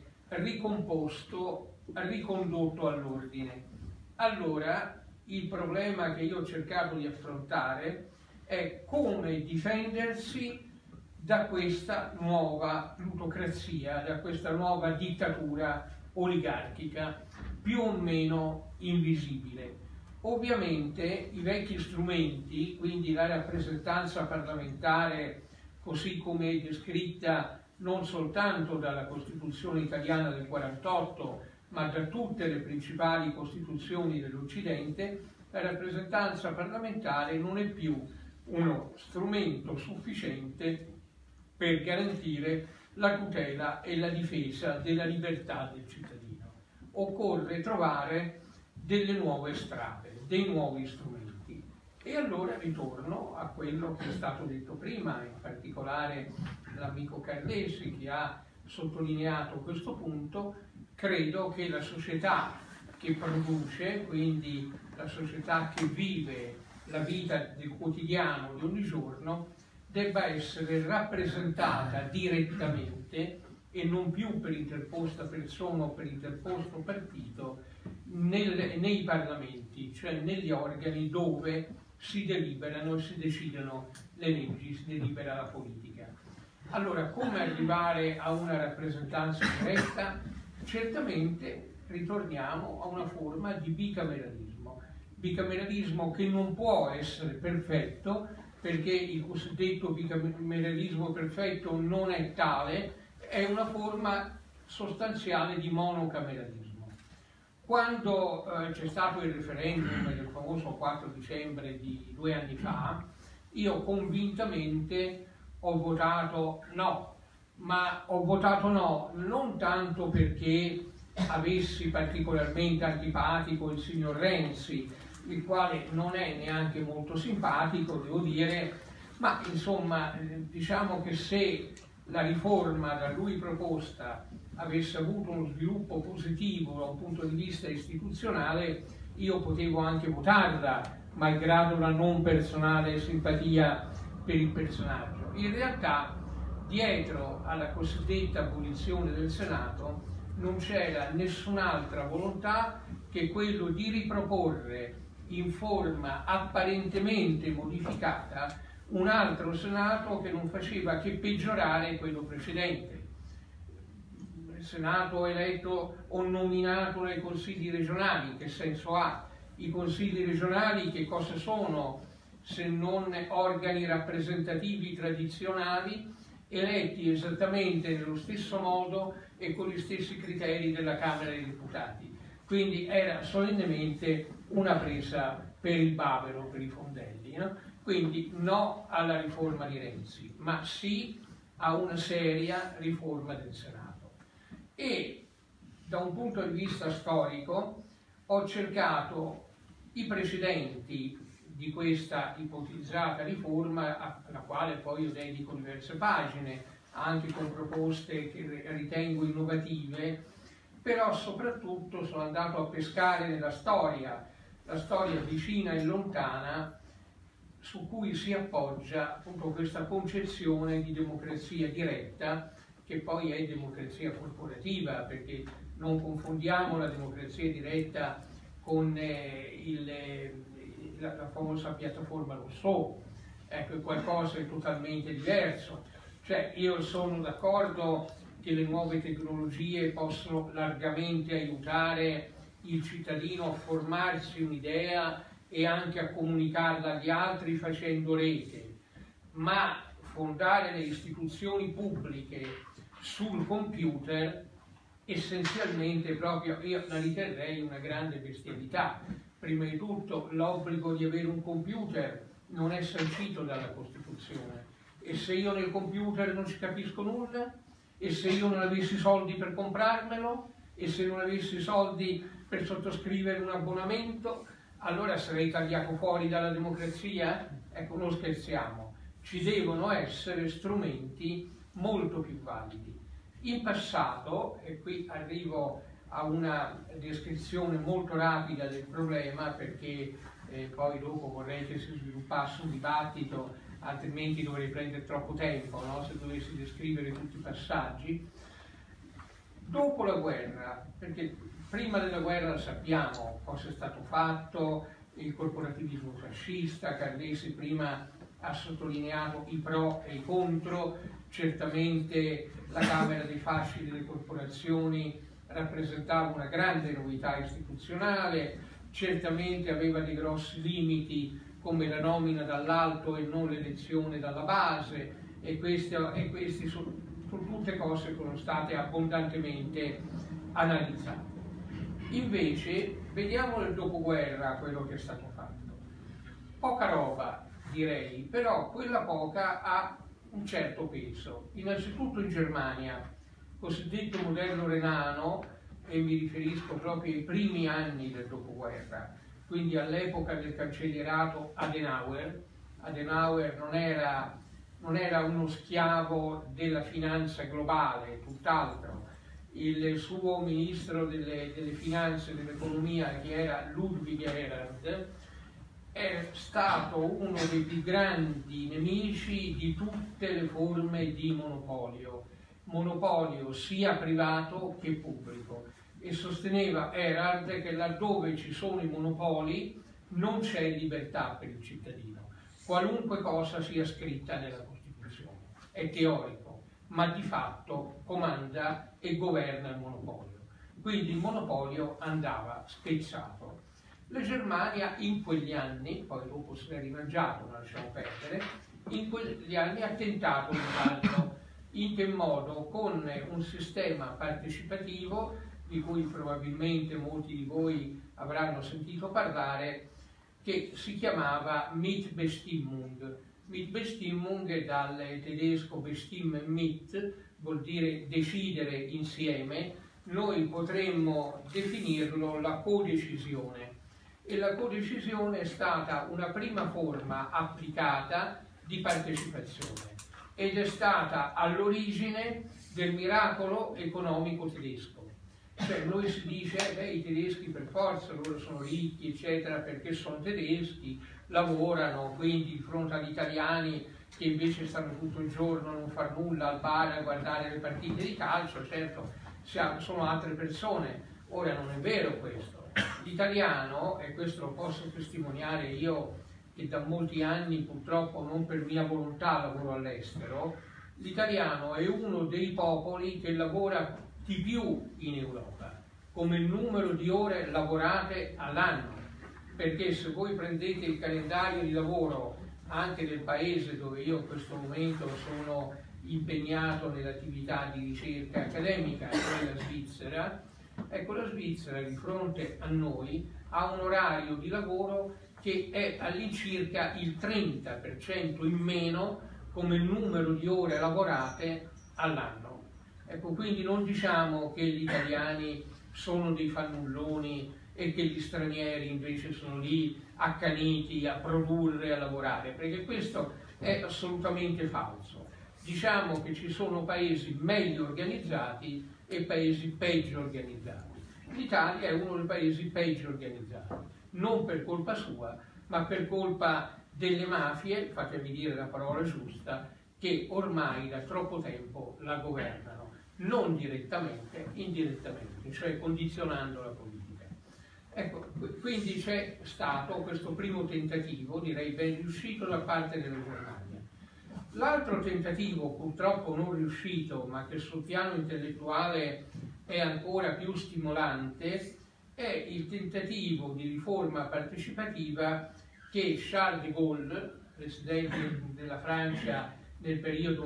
ricomposto, ricondotto all'ordine. Allora, il problema che io ho cercato di affrontare è come difendersi da questa nuova plutocrazia, da questa nuova dittatura oligarchica, più o meno invisibile. Ovviamente i vecchi strumenti, quindi la rappresentanza parlamentare così come è descritta non soltanto dalla Costituzione italiana del 48, ma da tutte le principali Costituzioni dell'Occidente, la rappresentanza parlamentare non è più uno strumento sufficiente per garantire la tutela e la difesa della libertà del cittadino. Occorre trovare delle nuove strade, dei nuovi strumenti. E allora ritorno a quello che è stato detto prima, in particolare l'amico Carlesi che ha sottolineato questo punto. Credo che la società che produce, quindi la società che vive la vita del quotidiano di ogni giorno, debba essere rappresentata direttamente e non più per interposta persona o per interposto partito nei parlamenti, cioè negli organi dove si deliberano e si decidono le leggi, si delibera la politica. Allora, come arrivare a una rappresentanza diretta? Certamente ritorniamo a una forma di bicameralismo che non può essere perfetto, perché il cosiddetto bicameralismo perfetto non è tale, è una forma sostanziale di monocameralismo. Quando c'è stato il referendum del famoso 4 dicembre di 2 anni fa, io convintamente ho votato no, ma ho votato no non tanto perché avessi particolarmente antipatico il signor Renzi, il quale non è neanche molto simpatico, devo dire, ma insomma diciamo che se la riforma da lui proposta avesse avuto uno sviluppo positivo da un punto di vista istituzionale, io potevo anche votarla, malgrado la non personale simpatia per il personaggio. In realtà, dietro alla cosiddetta abolizione del Senato non c'era nessun'altra volontà che quello di riproporre in forma apparentemente modificata un altro Senato che non faceva che peggiorare quello precedente. Il Senato eletto o nominato nei consigli regionali, che senso ha? I consigli regionali che cosa sono se non organi rappresentativi tradizionali eletti esattamente nello stesso modo e con gli stessi criteri della Camera dei Deputati. Quindi era solennemente una presa per il bavero, per i fondelli, no? Quindi no alla riforma di Renzi, ma sì a una seria riforma del Senato. E da un punto di vista storico ho cercato i precedenti di questa ipotizzata riforma, alla quale poi io dedico diverse pagine, anche con proposte che ritengo innovative, però soprattutto sono andato a pescare nella storia, la storia vicina e lontana, su cui si appoggia appunto questa concezione di democrazia diretta, che poi è democrazia corporativa, perché non confondiamo la democrazia diretta con la famosa piattaforma Rousseau. Ecco, è qualcosa di totalmente diverso. Cioè, io sono d'accordo che le nuove tecnologie possono largamente aiutare il cittadino a formarsi un'idea e anche a comunicarla agli altri facendo rete, ma fondare le istituzioni pubbliche sul computer essenzialmente proprio io la riterrei una grande bestialità. Prima di tutto l'obbligo di avere un computer non è sancito dalla Costituzione, e se io nel computer non ci capisco nulla, e se io non avessi soldi per comprarmelo, e se non avessi soldi per sottoscrivere un abbonamento, allora sarei tagliato fuori dalla democrazia? Ecco, non scherziamo, ci devono essere strumenti molto più validi. In passato, e qui arrivo a una descrizione molto rapida del problema, perché poi dopo vorrei che si sviluppasse un dibattito, altrimenti dovrei prendere troppo tempo, no? Se dovessi descrivere tutti i passaggi. Dopo la guerra, perché prima della guerra sappiamo cosa è stato fatto, il corporativismo fascista, Carlesi prima ha sottolineato i pro e i contro, certamente la Camera dei Fasci delle corporazioni rappresentava una grande novità istituzionale, certamente aveva dei grossi limiti come la nomina dall'alto e non l'elezione dalla base, e queste sono tutte cose che sono state abbondantemente analizzate. Invece vediamo nel dopoguerra quello che è stato fatto. Poca roba, direi, però quella poca ha un certo peso. Innanzitutto in Germania, cosiddetto modello renano, e mi riferisco proprio ai primi anni del dopoguerra, quindi all'epoca del cancellierato Adenauer. Adenauer non era uno schiavo della finanza globale, tutt'altro. Il suo ministro delle finanze e dell'economia, che era Ludwig Erhard, è stato uno dei più grandi nemici di tutte le forme di monopolio sia privato che pubblico, e sosteneva Erhard che laddove ci sono i monopoli non c'è libertà per il cittadino, qualunque cosa sia scritta nella Costituzione. È teorico, ma di fatto comanda e governa il monopolio. Quindi il monopolio andava spezzato. La Germania in quegli anni, poi dopo se l'è rimangiato, non lasciamo perdere, in quegli anni ha tentato un salto. In che modo? Con un sistema partecipativo di cui probabilmente molti di voi avranno sentito parlare, che si chiamava Mitbestimmung. Mitbestimmung, dal tedesco bestimmen mit, vuol dire decidere insieme. Noi potremmo definirlo la codecisione, e la codecisione è stata una prima forma applicata di partecipazione ed è stata all'origine del miracolo economico tedesco. Cioè noi si dice, i tedeschi per forza, loro sono ricchi, eccetera, perché sono tedeschi, lavorano, quindi di fronte agli italiani che invece stanno tutto il giorno a non far nulla al bar a guardare le partite di calcio, certo, sono altre persone. Ora non è vero questo. L'italiano, e questo lo posso testimoniare io che da molti anni purtroppo non per mia volontà lavoro all'estero, l'italiano è uno dei popoli che lavora di più in Europa, come numero di ore lavorate all'anno, perché se voi prendete il calendario di lavoro anche del paese dove io in questo momento sono impegnato nell'attività di ricerca accademica, cioè la Svizzera, ecco, la Svizzera di fronte a noi ha un orario di lavoro che è all'incirca il 30% in meno come numero di ore lavorate all'anno. Ecco, quindi non diciamo che gli italiani sono dei fannulloni e che gli stranieri invece sono lì accaniti a produrre, a lavorare, perché questo è assolutamente falso. Diciamo che ci sono paesi meglio organizzati e paesi peggio organizzati. L'Italia è uno dei paesi peggio organizzati, non per colpa sua, ma per colpa delle mafie, fatemi dire la parola giusta, che ormai da troppo tempo la governano, non direttamente, indirettamente, cioè condizionando la politica. Ecco, quindi c'è stato questo primo tentativo, direi ben riuscito, da parte della Germania. L'altro tentativo, purtroppo non riuscito, ma che sul piano intellettuale è ancora più stimolante, è il tentativo di riforma partecipativa che Charles de Gaulle, presidente della Francia nel periodo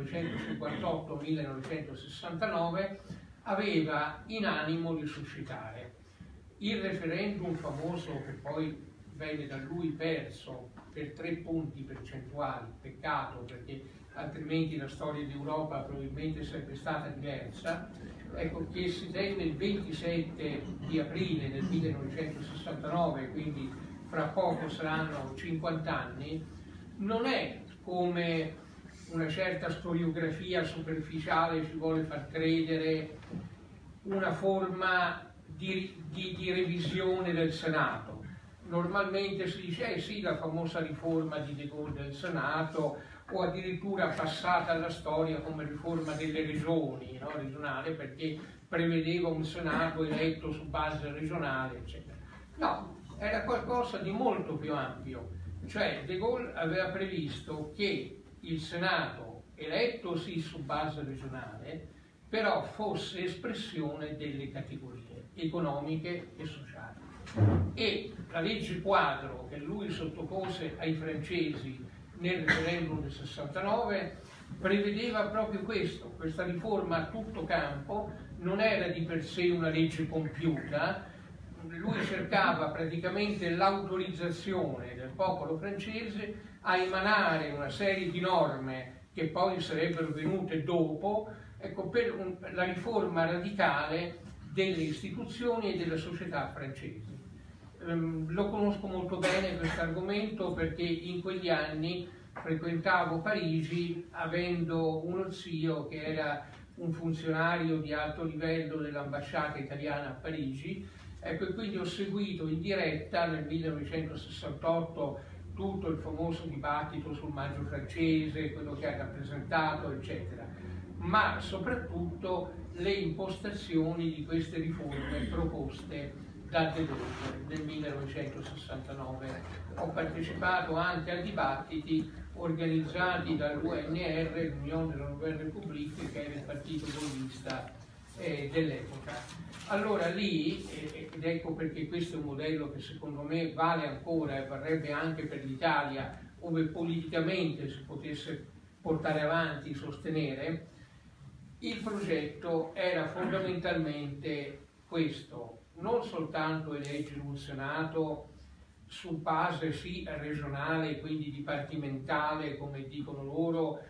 1958-1969, aveva in animo di suscitare. Il referendum famoso, che poi venne da lui perso per 3 punti percentuali, peccato, perché altrimenti la storia d'Europa probabilmente sarebbe stata diversa, ecco, che si tenne il 27 di aprile del 1969, quindi fra poco saranno 50 anni, non è come una certa storiografia superficiale ci vuole far credere una forma di revisione del Senato. Normalmente si dice, sì, la famosa riforma di De Gaulle del Senato, o addirittura passata alla storia come riforma delle regioni, no? Regionale, perché prevedeva un Senato eletto su base regionale, eccetera. No, era qualcosa di molto più ampio. Cioè De Gaulle aveva previsto che il Senato, eletto sì su base regionale, però fosse espressione delle categorie economiche e sociali. E la legge quadro che lui sottopose ai francesi nel referendum del 69 prevedeva proprio questo, questa riforma a tutto campo, non era di per sé una legge compiuta, lui cercava praticamente l'autorizzazione del popolo francese a emanare una serie di norme che poi sarebbero venute dopo, ecco, per la riforma radicale delle istituzioni e della società francesi. Lo conosco molto bene questo argomento perché in quegli anni frequentavo Parigi avendo uno zio che era un funzionario di alto livello dell'ambasciata italiana a Parigi, ecco, e quindi ho seguito in diretta nel 1968 tutto il famoso dibattito sul Maggio francese, quello che ha rappresentato, eccetera, ma soprattutto le impostazioni di queste riforme proposte da De Gaulle nel 1969. Ho partecipato anche a dibattiti organizzati dall'UNR, l'Unione della Nouvelle République, che era il partito gollista dell'epoca. Allora lì, ed ecco perché questo è un modello che secondo me vale ancora e varrebbe anche per l'Italia, ove politicamente si potesse portare avanti, sostenere, il progetto era fondamentalmente questo: non soltanto eleggere un Senato su base sì regionale, quindi dipartimentale, come dicono loro,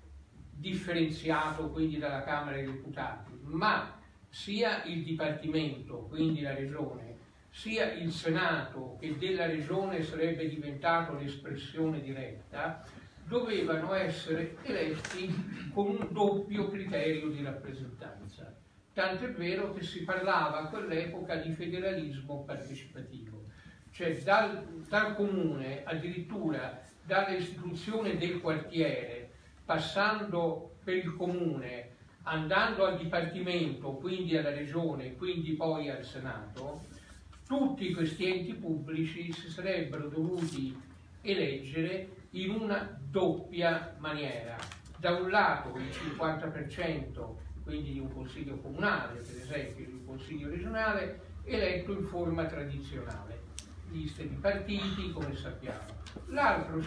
differenziato quindi dalla Camera dei Deputati, ma sia il Dipartimento, quindi la Regione, sia il Senato, che della Regione sarebbe diventato l'espressione diretta, dovevano essere eletti con un doppio criterio di rappresentanza. Tant'è vero che si parlava a quell'epoca di federalismo partecipativo, cioè dal comune, addirittura dall'istituzione del quartiere, passando per il comune, andando al dipartimento, quindi alla regione, quindi poi al Senato, tutti questi enti pubblici si sarebbero dovuti eleggere in una doppia maniera. Da un lato il 50%, quindi di un consiglio comunale, per esempio, di un consiglio regionale, eletto in forma tradizionale, liste di partiti, come sappiamo. L'altro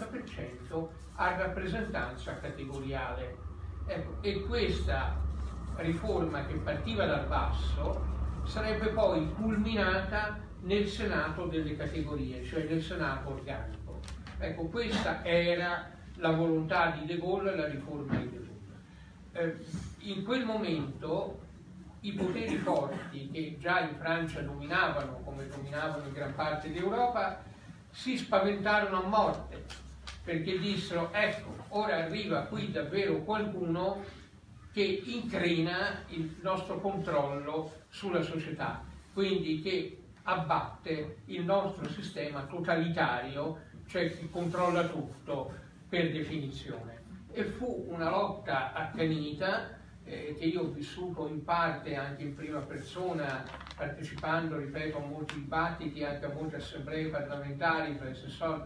50% a rappresentanza categoriale. Ecco, e questa riforma, che partiva dal basso, sarebbe poi culminata nel Senato delle categorie, cioè nel Senato organico. Ecco, questa era la volontà di De Gaulle, la riforma di De Gaulle. In quel momento i poteri forti che già in Francia dominavano, come dominavano in gran parte d'Europa, si spaventarono a morte, perché dissero: ecco, ora arriva qui davvero qualcuno che incrina il nostro controllo sulla società, quindi che abbatte il nostro sistema totalitario, cioè che controlla tutto per definizione. E fu una lotta accanita che io ho vissuto in parte anche in prima persona, partecipando, ripeto, a molti dibattiti, anche a molte assemblee parlamentari tra il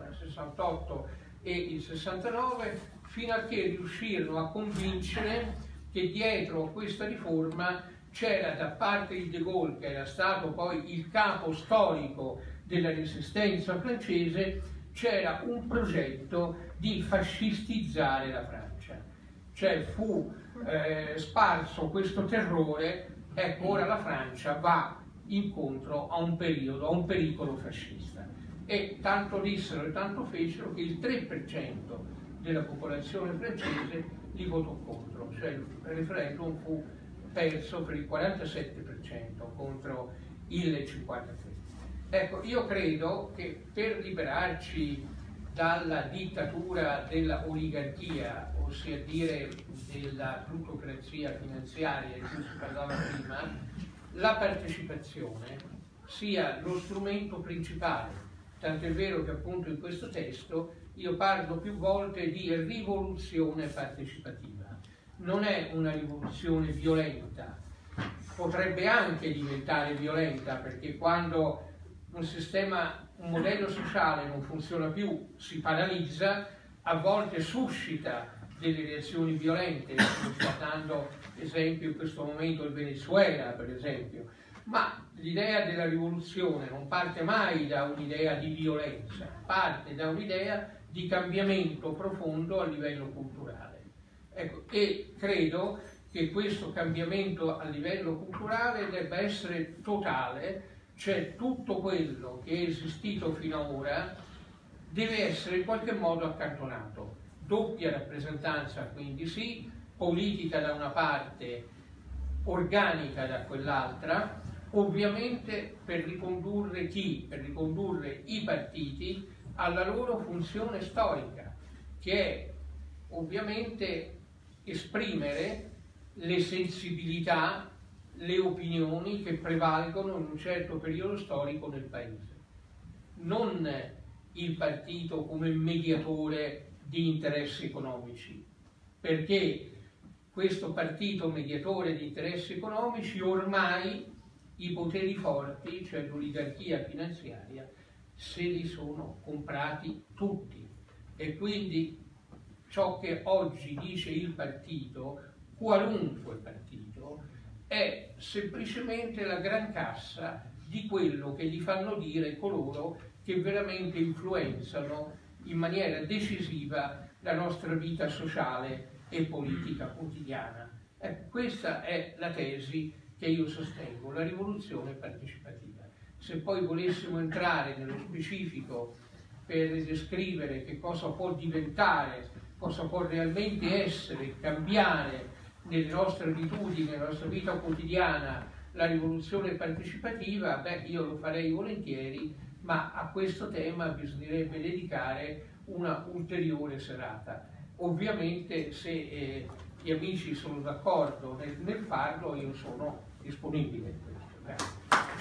68 e il 69, fino a che riuscirono a convincere che dietro questa riforma c'era, da parte di De Gaulle, che era stato poi il capo storico della resistenza francese, c'era un progetto di fascistizzare la Francia. Cioè fu sparso questo terrore: ecco, ora la Francia va incontro a un periodo, a un pericolo fascista. E tanto dissero e tanto fecero che il 3% della popolazione francese li votò contro, cioè il referendum fu perso per il 47% contro il 53%. Ecco, io credo che per liberarci dalla dittatura della oligarchia, ossia dire della plutocrazia finanziaria di cui si parlava prima, la partecipazione sia lo strumento principale. Tant'è vero che appunto in questo testo io parlo più volte di rivoluzione partecipativa. Non è una rivoluzione violenta, potrebbe anche diventare violenta, perché quando un modello sociale non funziona più, si paralizza, a volte suscita delle reazioni violente. Sto dando esempio in questo momento il Venezuela, per esempio, ma l'idea della rivoluzione non parte mai da un'idea di violenza, parte da un'idea di cambiamento profondo a livello culturale. Ecco, e credo che questo cambiamento a livello culturale debba essere totale, cioè tutto quello che è esistito fino ad ora deve essere in qualche modo accantonato. Doppia rappresentanza, quindi sì, politica da una parte, organica da quell'altra, ovviamente per ricondurre per ricondurre i partiti alla loro funzione storica, che è ovviamente esprimere le sensibilità, le opinioni che prevalgono in un certo periodo storico nel paese. Non il partito come mediatore di interessi economici, perché questo partito mediatore di interessi economici ormai i poteri forti, cioè l'oligarchia finanziaria, se li sono comprati tutti. E quindi ciò che oggi dice il partito, qualunque partito, è semplicemente la gran cassa di quello che gli fanno dire coloro che veramente influenzano in maniera decisiva la nostra vita sociale e politica quotidiana. Questa è la tesi che io sostengo, la rivoluzione partecipativa. Se poi volessimo entrare nello specifico per descrivere che cosa può diventare, cosa può realmente essere, cambiare nelle nostre abitudini, nella nostra vita quotidiana, la rivoluzione partecipativa, io lo farei volentieri, ma a questo tema bisognerebbe dedicare una ulteriore serata. Ovviamente se gli amici sono d'accordo nel farlo, io sono disponibile. Grazie.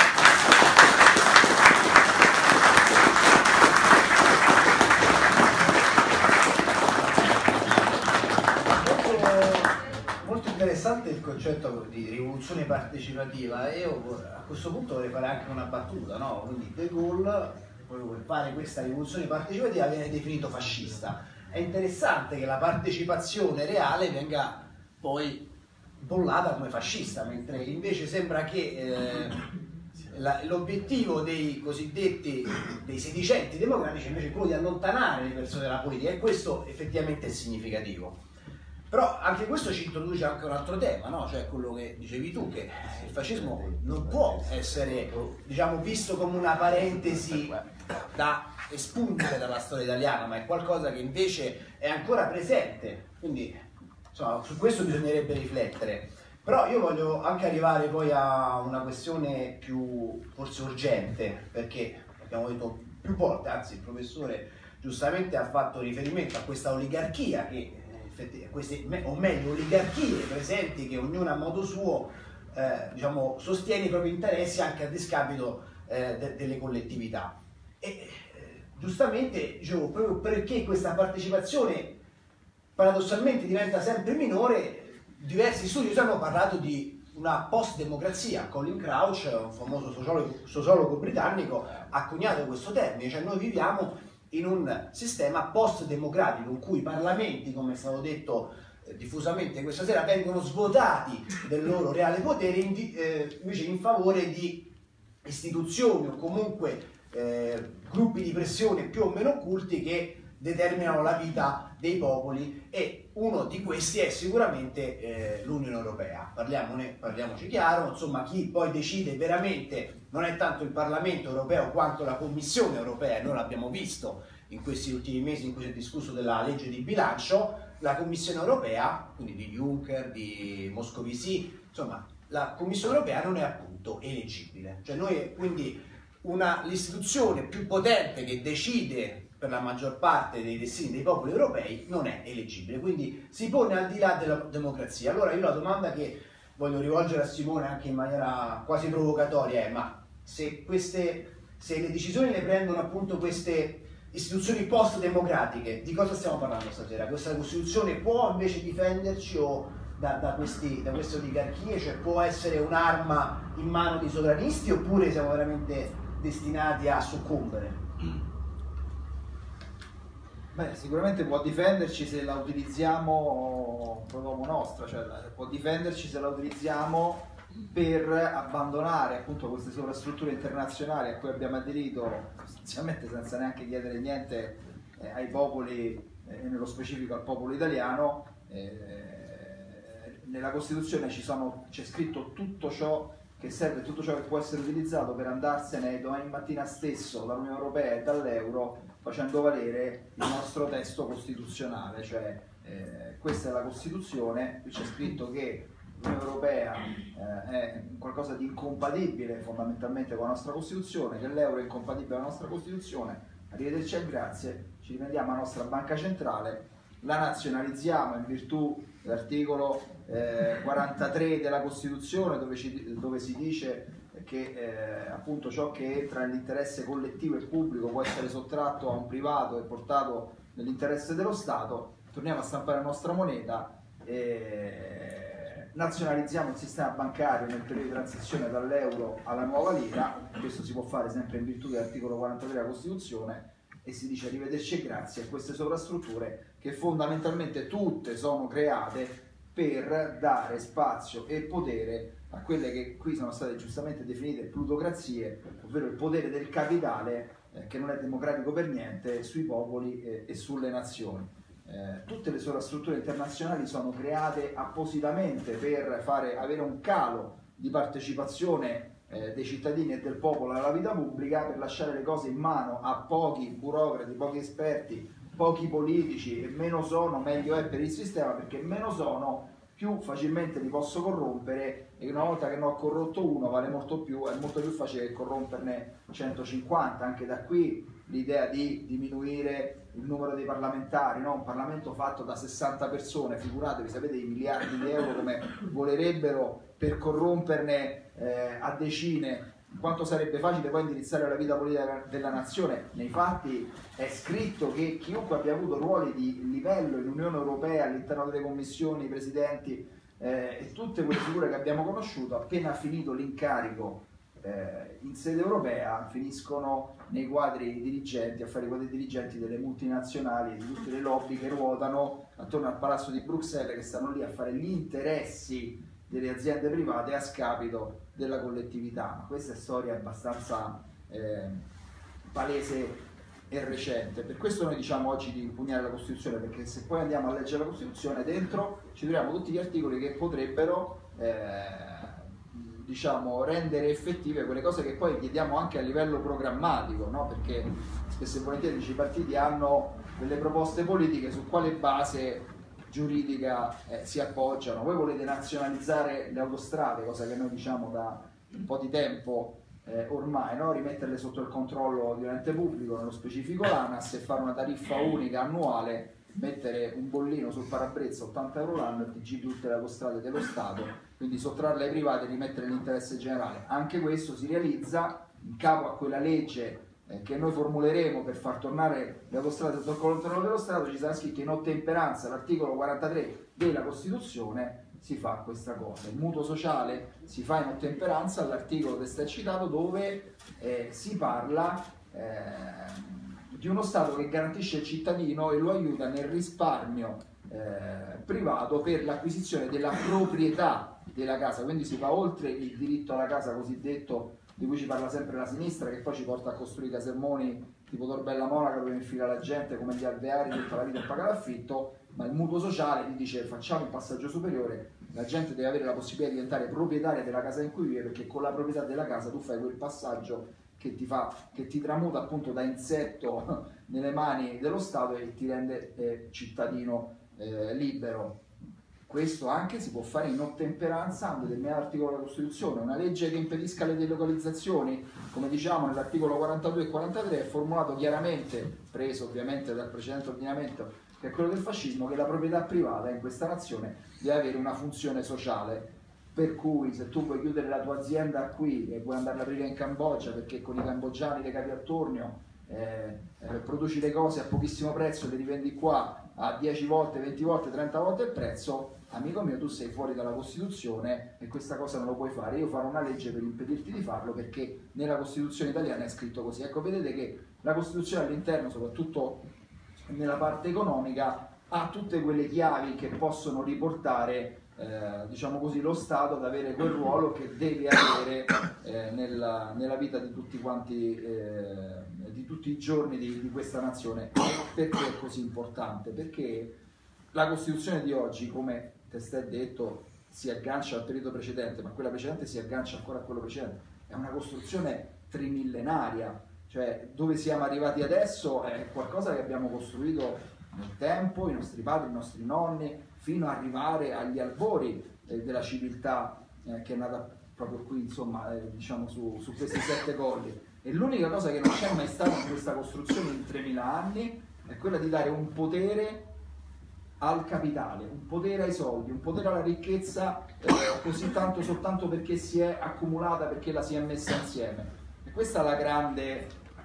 Molto interessante il concetto di rivoluzione partecipativa, e io a questo punto vorrei fare anche una battuta, no? Quindi De Gaulle, proprio per fare questa rivoluzione partecipativa, viene definito fascista. È interessante che la partecipazione reale venga poi bollata come fascista, mentre invece sembra che l'obiettivo dei cosiddetti dei sedicenti democratici invece è quello di allontanare le persone dalla politica, e questo effettivamente è significativo. Però anche questo ci introduce anche un altro tema, no? Cioè quello che dicevi tu, che il fascismo non può essere, diciamo, visto come una parentesi da espungere dalla storia italiana, ma è qualcosa che invece è ancora presente. Quindi insomma, su questo bisognerebbe riflettere. Però io voglio anche arrivare poi a una questione più forse urgente, perché abbiamo detto più volte, anzi il professore giustamente ha fatto riferimento a questa oligarchia, o meglio oligarchie presenti che ognuno a modo suo diciamo, sostiene i propri interessi anche a discapito delle collettività. E giustamente dicevo, proprio perché questa partecipazione paradossalmente diventa sempre minore, diversi studi hanno parlato di una post-democrazia. Colin Crouch, un famoso sociologo britannico, ha coniato questo termine, cioè noi viviamo in un sistema post-democratico in cui i parlamenti, come è stato detto diffusamente questa sera, vengono svuotati del loro reale potere invece in favore di istituzioni o comunque gruppi di pressione più o meno occulti che determinano la vita dei popoli, e uno di questi è sicuramente l'Unione Europea. Parliamoci chiaro, insomma, chi poi decide veramente non è tanto il Parlamento Europeo quanto la Commissione Europea. Noi l'abbiamo visto in questi ultimi mesi in cui si è discusso della legge di bilancio. La Commissione Europea, quindi di Juncker, di Moscovici, insomma la Commissione Europea non è appunto eleggibile, cioè noi quindi l'istituzione più potente che decide per la maggior parte dei destini dei popoli europei non è eleggibile, quindi si pone al di là della democrazia. Allora io la domanda che voglio rivolgere a Simone anche in maniera quasi provocatoria è: ma se le decisioni le prendono appunto queste istituzioni post-democratiche, di cosa stiamo parlando stasera? Questa Costituzione può invece difenderci da queste oligarchie, cioè può essere un'arma in mano di sovranisti, oppure siamo veramente destinati a soccombere? Beh, sicuramente può difenderci se la utilizziamo proprio come nostra, cioè può difenderci se la utilizziamo per abbandonare appunto queste sovrastrutture internazionali a cui abbiamo aderito sostanzialmente senza neanche chiedere niente ai popoli, e nello specifico al popolo italiano. Nella Costituzione c'è scritto tutto ciò che serve, tutto ciò che può essere utilizzato per andarsene domani mattina stesso dall'Unione Europea e dall'euro, facendo valere il nostro testo costituzionale. Cioè questa è la Costituzione, qui c'è scritto che l'Unione Europea è qualcosa di incompatibile fondamentalmente con la nostra Costituzione, che l'euro è incompatibile con la nostra Costituzione. Arrivederci e grazie, ci riprendiamo la nostra banca centrale, la nazionalizziamo in virtù dell'articolo 43 della Costituzione, dove si dice che appunto ciò che entra nell'interesse collettivo e pubblico può essere sottratto a un privato e portato nell'interesse dello Stato. Torniamo a stampare la nostra moneta, nazionalizziamo il sistema bancario nel periodo di transizione dall'euro alla nuova lira. Questo si può fare sempre in virtù dell'articolo 43 della Costituzione, e si dice arrivederci e grazie a queste sovrastrutture che fondamentalmente tutte sono create per dare spazio e potere a quelle che qui sono state giustamente definite plutocrazie, ovvero il potere del capitale, che non è democratico per niente, sui popoli e sulle nazioni. Tutte le sovrastrutture internazionali sono create appositamente per avere un calo di partecipazione dei cittadini e del popolo alla vita pubblica, per lasciare le cose in mano a pochi burocrati, pochi esperti, pochi politici, e meno sono meglio è per il sistema, perché meno sono più facilmente li posso corrompere, e una volta che ne ho corrotto uno è molto più facile che corromperne 150. Anche da qui l'idea di diminuire il numero dei parlamentari, no? Un Parlamento fatto da 60 persone, figuratevi, sapete i miliardi di euro come volerebbero per corromperne a decine, quanto sarebbe facile poi indirizzare la vita politica della nazione. Nei fatti è scritto che chiunque abbia avuto ruoli di livello in Unione Europea, all'interno delle commissioni, presidenti e tutte quelle figure che abbiamo conosciuto, appena finito l'incarico in sede europea, finiscono nei quadri dirigenti, a fare i quadri dirigenti delle multinazionali, di tutte le lobby che ruotano attorno al palazzo di Bruxelles, che stanno lì a fare gli interessi delle aziende private a scapito della collettività. Ma questa è storia abbastanza palese e recente. Per questo noi diciamo oggi di impugnare la Costituzione, perché se poi andiamo a leggere la Costituzione, dentro ci troviamo tutti gli articoli che potrebbero diciamo rendere effettive quelle cose che poi chiediamo anche a livello programmatico, no? Perché spesso e volentieri i partiti hanno delle proposte politiche su quale base giuridica si appoggiano. Voi volete nazionalizzare le autostrade, cosa che noi diciamo da un po' di tempo ormai, no? Rimetterle sotto il controllo di un ente pubblico, nello specifico l'ANAS, e fare una tariffa unica annuale, mettere un bollino sul parabrezza 80 euro l'anno e ti giri tutte le autostrade dello Stato, quindi sottrarle ai privati e rimettere l'interesse generale. Anche questo si realizza in capo a quella legge che noi formuleremo per far tornare le autostrade sotto il controllo dello Stato. Ci sarà scritto: in ottemperanza all'articolo 43 della Costituzione si fa questa cosa. Il mutuo sociale si fa in ottemperanza all'articolo che sta citato, dove si parla di uno Stato che garantisce il cittadino e lo aiuta nel risparmio privato per l'acquisizione della proprietà della casa. Quindi si va oltre il diritto alla casa cosiddetto, di cui ci parla sempre la sinistra, che poi ci porta a costruire casermoni tipo Torbella Monaca dove infila la gente come gli alveari tutta la vita a pagare l'affitto. Ma il mutuo sociale ti dice: facciamo un passaggio superiore, la gente deve avere la possibilità di diventare proprietaria della casa in cui vive, perché con la proprietà della casa tu fai quel passaggio che ti tramuta appunto da insetto nelle mani dello Stato e ti rende cittadino libero. Questo anche si può fare in ottemperanza a un determinato articolo della Costituzione. Una legge che impedisca le delocalizzazioni, come diciamo nell'articolo 42 e 43, è formulato chiaramente, preso ovviamente dal precedente ordinamento, che è quello del fascismo, che la proprietà privata in questa nazione deve avere una funzione sociale. Per cui se tu vuoi chiudere la tua azienda qui e vuoi andare ad aprire in Cambogia, perché con i cambogiani le capi attorno produci le cose a pochissimo prezzo e le rivendi qua a 10 volte, 20 volte, 30 volte il prezzo, amico mio, tu sei fuori dalla Costituzione e questa cosa non lo puoi fare. Io farò una legge per impedirti di farlo, perché nella Costituzione italiana è scritto così. Ecco, vedete che la Costituzione all'interno, soprattutto nella parte economica, ha tutte quelle chiavi che possono riportare diciamo così, lo Stato ad avere quel ruolo che deve avere nella vita di tutti quanti, di tutti i giorni di questa nazione. Perché è così importante? Perché la Costituzione di oggi, come testé detto, si aggancia al periodo precedente, ma quella precedente si aggancia ancora a quello precedente. È una costruzione trimillenaria, cioè dove siamo arrivati adesso è qualcosa che abbiamo costruito nel tempo, i nostri padri, i nostri nonni, fino ad arrivare agli albori della civiltà che è nata proprio qui, insomma, diciamo su questi 7 colli. E l'unica cosa che non c'è mai stata in questa costruzione in 3000 anni è quella di dare un potere al capitale, un potere ai soldi, un potere alla ricchezza, così tanto soltanto perché si è accumulata, perché la si è messa insieme. E questa è la grande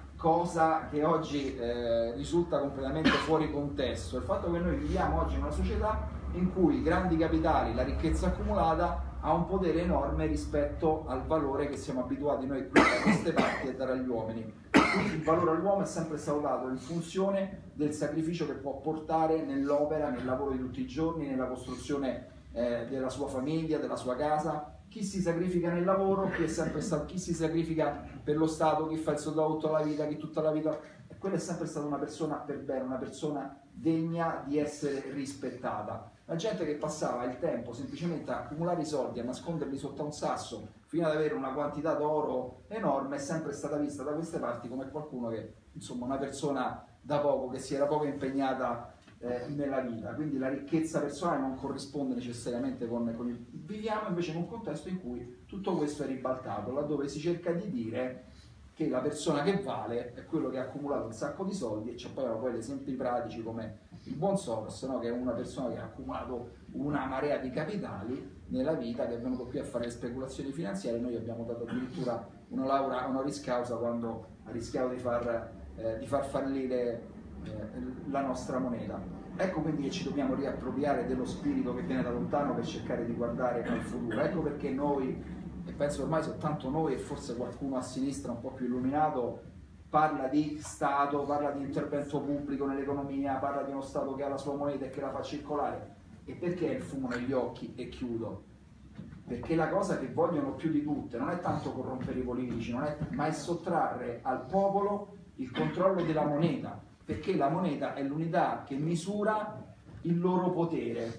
cosa che oggi risulta completamente fuori contesto, il fatto che noi viviamo oggi in una società in cui i grandi capitali, la ricchezza accumulata, ha un potere enorme rispetto al valore che siamo abituati noi qui da queste parti a dare agli uomini. Quindi il valore all'uomo è sempre stato dato in funzione del sacrificio che può portare nell'opera, nel lavoro di tutti i giorni, nella costruzione della sua famiglia, della sua casa. Chi si sacrifica nel lavoro, chi è sempre stato, chi si sacrifica per lo Stato, chi fa il soldato tutta la vita, chi tutta la vita, e quella è sempre stata una persona per bene, una persona degna di essere rispettata. La gente che passava il tempo semplicemente a accumulare i soldi, a nasconderli sotto un sasso fino ad avere una quantità d'oro enorme, è sempre stata vista da queste parti come qualcuno che, insomma, una persona da poco, che si era poco impegnata nella vita. Quindi la ricchezza personale non corrisponde necessariamente con il... Viviamo invece in un contesto in cui tutto questo è ribaltato, laddove si cerca di dire che la persona che vale è quello che ha accumulato un sacco di soldi, e c'è poi gli esempi pratici come il buon Soros, no? Che è una persona che ha accumulato una marea di capitali nella vita, che è venuto qui a fare le speculazioni finanziarie. Noi abbiamo dato addirittura una laurea honoris causa quando ha rischiato di far fallire la nostra moneta. Ecco quindi che ci dobbiamo riappropriare dello spirito che viene da lontano per cercare di guardare al futuro. Ecco perché noi, e penso ormai soltanto noi e forse qualcuno a sinistra un po' più illuminato, parla di Stato, parla di intervento pubblico nell'economia, parla di uno Stato che ha la sua moneta e che la fa circolare. E perché il fumo negli occhi? E chiudo. Perché la cosa che vogliono più di tutte non è tanto corrompere i politici, ma è sottrarre al popolo il controllo della moneta, perché la moneta è l'unità che misura il loro potere.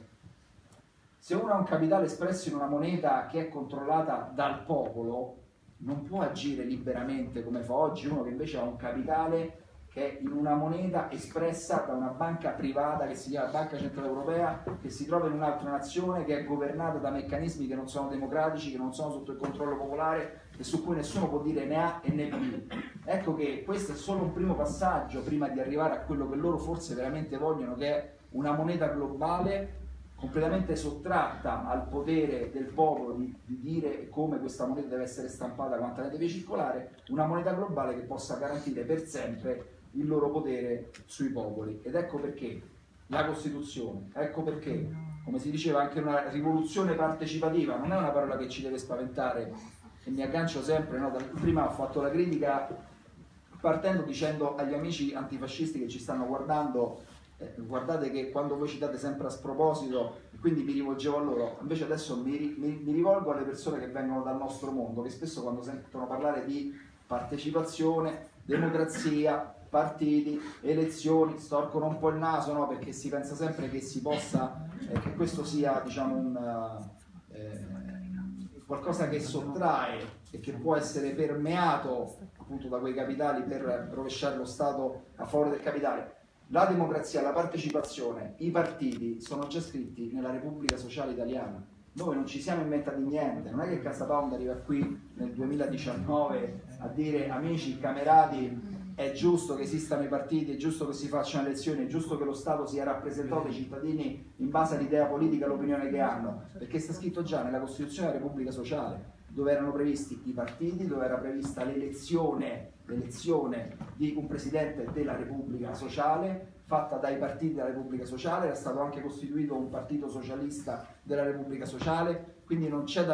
Se uno ha un capitale espresso in una moneta che è controllata dal popolo, non può agire liberamente come fa oggi uno che invece ha un capitale che è in una moneta espressa da una banca privata che si chiama Banca Centrale Europea, che si trova in un'altra nazione, che è governata da meccanismi che non sono democratici, che non sono sotto il controllo popolare e su cui nessuno può dire né A e né B. Ecco che questo è solo un primo passaggio prima di arrivare a quello che loro forse veramente vogliono, che è una moneta globale completamente sottratta al potere del popolo di dire come questa moneta deve essere stampata, quanta ne deve circolare, una moneta globale che possa garantire per sempre il loro potere sui popoli. Ed ecco perché la Costituzione, ecco perché, come si diceva, anche una rivoluzione partecipativa non è una parola che ci deve spaventare, e mi aggancio sempre, no? Prima ho fatto la critica partendo dicendo agli amici antifascisti che ci stanno guardando, guardate che quando voi citate sempre a sproposito, quindi mi rivolgevo a loro, invece adesso mi rivolgo alle persone che vengono dal nostro mondo, che spesso quando sentono parlare di partecipazione, democrazia, partiti, elezioni, storcono un po' il naso, no? Perché si pensa sempre che si possa, che questo sia, diciamo, qualcosa che sottrae e che può essere permeato appunto da quei capitali per rovesciare lo Stato a favore del capitale. La democrazia, la partecipazione, i partiti sono già scritti nella Repubblica Sociale Italiana. Noi non ci siamo inventati niente, non è che CasaPound arriva qui nel 2019 a dire amici, camerati, è giusto che esistano i partiti, è giusto che si facciano elezioni, è giusto che lo Stato sia rappresentato dai cittadini in base all'idea politica e all'opinione che hanno, perché sta scritto già nella Costituzione della Repubblica Sociale, dove erano previsti i partiti, dove era prevista l'elezione di un presidente della Repubblica Sociale fatta dai partiti della Repubblica Sociale, era stato anche costituito un partito socialista della Repubblica Sociale, quindi non c'è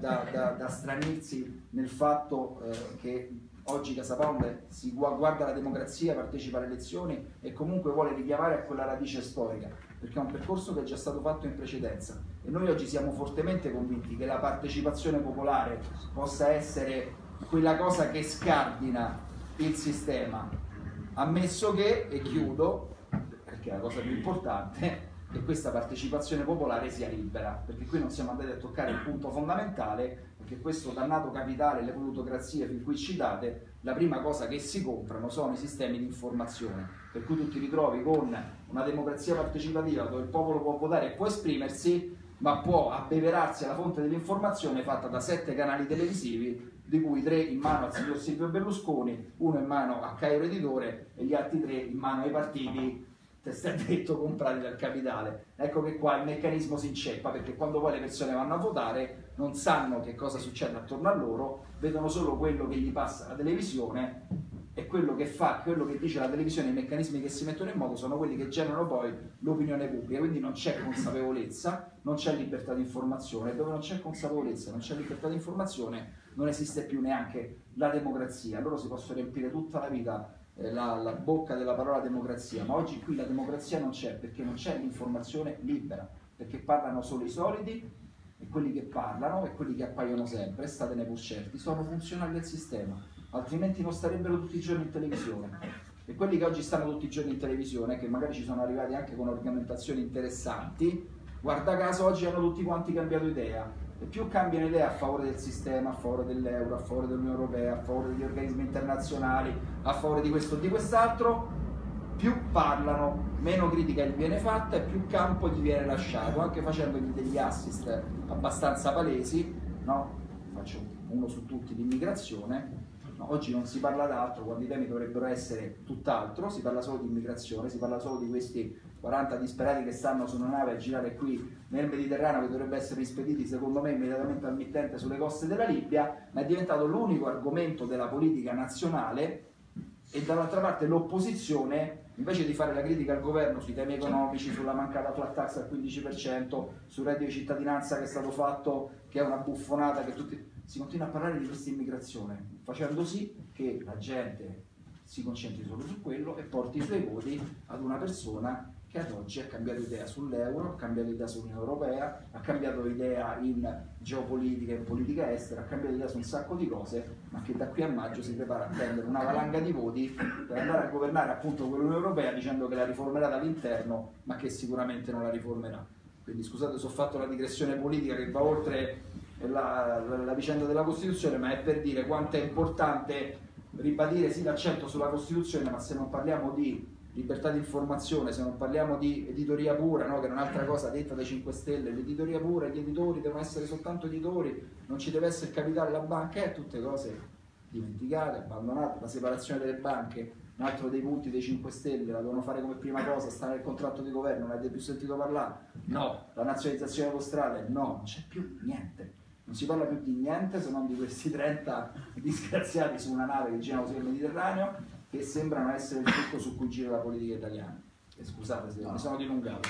da stranirsi nel fatto che oggi CasaPound si guarda la democrazia, partecipa alle elezioni e comunque vuole richiamare a quella radice storica, perché è un percorso che è già stato fatto in precedenza e noi oggi siamo fortemente convinti che la partecipazione popolare possa essere quella cosa che scardina il sistema, ammesso che, e chiudo, perché è la cosa più importante, che questa partecipazione popolare sia libera, perché qui non siamo andati a toccare il punto fondamentale, perché questo dannato capitale, le plutocrazie fin qui citate, la prima cosa che si comprano sono i sistemi di informazione, per cui tu ti ritrovi con una democrazia partecipativa dove il popolo può votare e può esprimersi, ma può abbeverarsi alla fonte dell'informazione fatta da 7 canali televisivi, di cui 3 in mano al signor Silvio Berlusconi, 1 in mano a Cairo Editore e gli altri 3 in mano ai partiti, testé detto, comprati dal capitale. Ecco che qua il meccanismo si inceppa, perché quando poi le persone vanno a votare non sanno che cosa succede attorno a loro, vedono solo quello che gli passa la televisione e quello che fa, quello che dice la televisione, i meccanismi che si mettono in moto sono quelli che generano poi l'opinione pubblica, quindi non c'è consapevolezza, non c'è libertà di informazione, dove non c'è consapevolezza, non c'è libertà di informazione, non esiste più neanche la democrazia. Loro si possono riempire tutta la vita la bocca della parola democrazia, ma oggi qui la democrazia non c'è, perché non c'è l'informazione libera, perché parlano solo i soliti e quelli che parlano e quelli che appaiono sempre, statene pur certi, sono funzionali del sistema, altrimenti non starebbero tutti i giorni in televisione. E quelli che oggi stanno tutti i giorni in televisione, che magari ci sono arrivati anche con argomentazioni interessanti, guarda caso oggi hanno tutti quanti cambiato idea. E più cambiano idea a favore del sistema, a favore dell'euro, a favore dell'Unione Europea, a favore degli organismi internazionali, a favore di questo o di quest'altro, più parlano, meno critica gli viene fatta e più campo gli viene lasciato, anche facendogli degli assist abbastanza palesi, no? Faccio uno su tutti di immigrazione. No, oggi non si parla d'altro, quando i temi dovrebbero essere tutt'altro, si parla solo di immigrazione, si parla solo di questi 40 disperati che stanno su una nave a girare qui nel Mediterraneo, che dovrebbe essere rispediti secondo me immediatamente al mittente sulle coste della Libia, ma è diventato l'unico argomento della politica nazionale. E dall'altra parte l'opposizione, invece di fare la critica al governo sui temi economici, sulla mancata flat tax al 15%, sul reddito di cittadinanza che è stato fatto, che è una buffonata, che tutti... si continua a parlare di questa immigrazione, facendo sì che la gente si concentri solo su quello e porti i suoi voti ad una persona che ad oggi ha cambiato idea sull'euro, ha cambiato idea sull'Unione Europea, ha cambiato idea in geopolitica e in politica estera, ha cambiato idea su un sacco di cose, ma che da qui a maggio si prepara a prendere una valanga di voti per andare a governare appunto quell'Unione Europea dicendo che la riformerà dall'interno, ma che sicuramente non la riformerà. Quindi scusate se ho fatto la digressione politica che va oltre la vicenda della Costituzione, ma è per dire quanto è importante ribadire sì l'accento sulla Costituzione, ma se non parliamo di libertà di informazione, se non parliamo di editoria pura, no? Che è un'altra cosa detta dai 5 Stelle, l'editoria pura, gli editori devono essere soltanto editori, non ci deve essere capitale la banca, tutte cose dimenticate, abbandonate. La separazione delle banche, un altro dei punti dei 5 Stelle, la devono fare come prima cosa, sta nel contratto di governo, non avete più sentito parlare? No. La nazionalizzazione postale? No, non c'è più niente. Non si parla più di niente se non di questi 30 disgraziati su una nave che girano sul Mediterraneo, che sembrano essere il trucco su cui gira la politica italiana. E scusate se mi sono dilungato.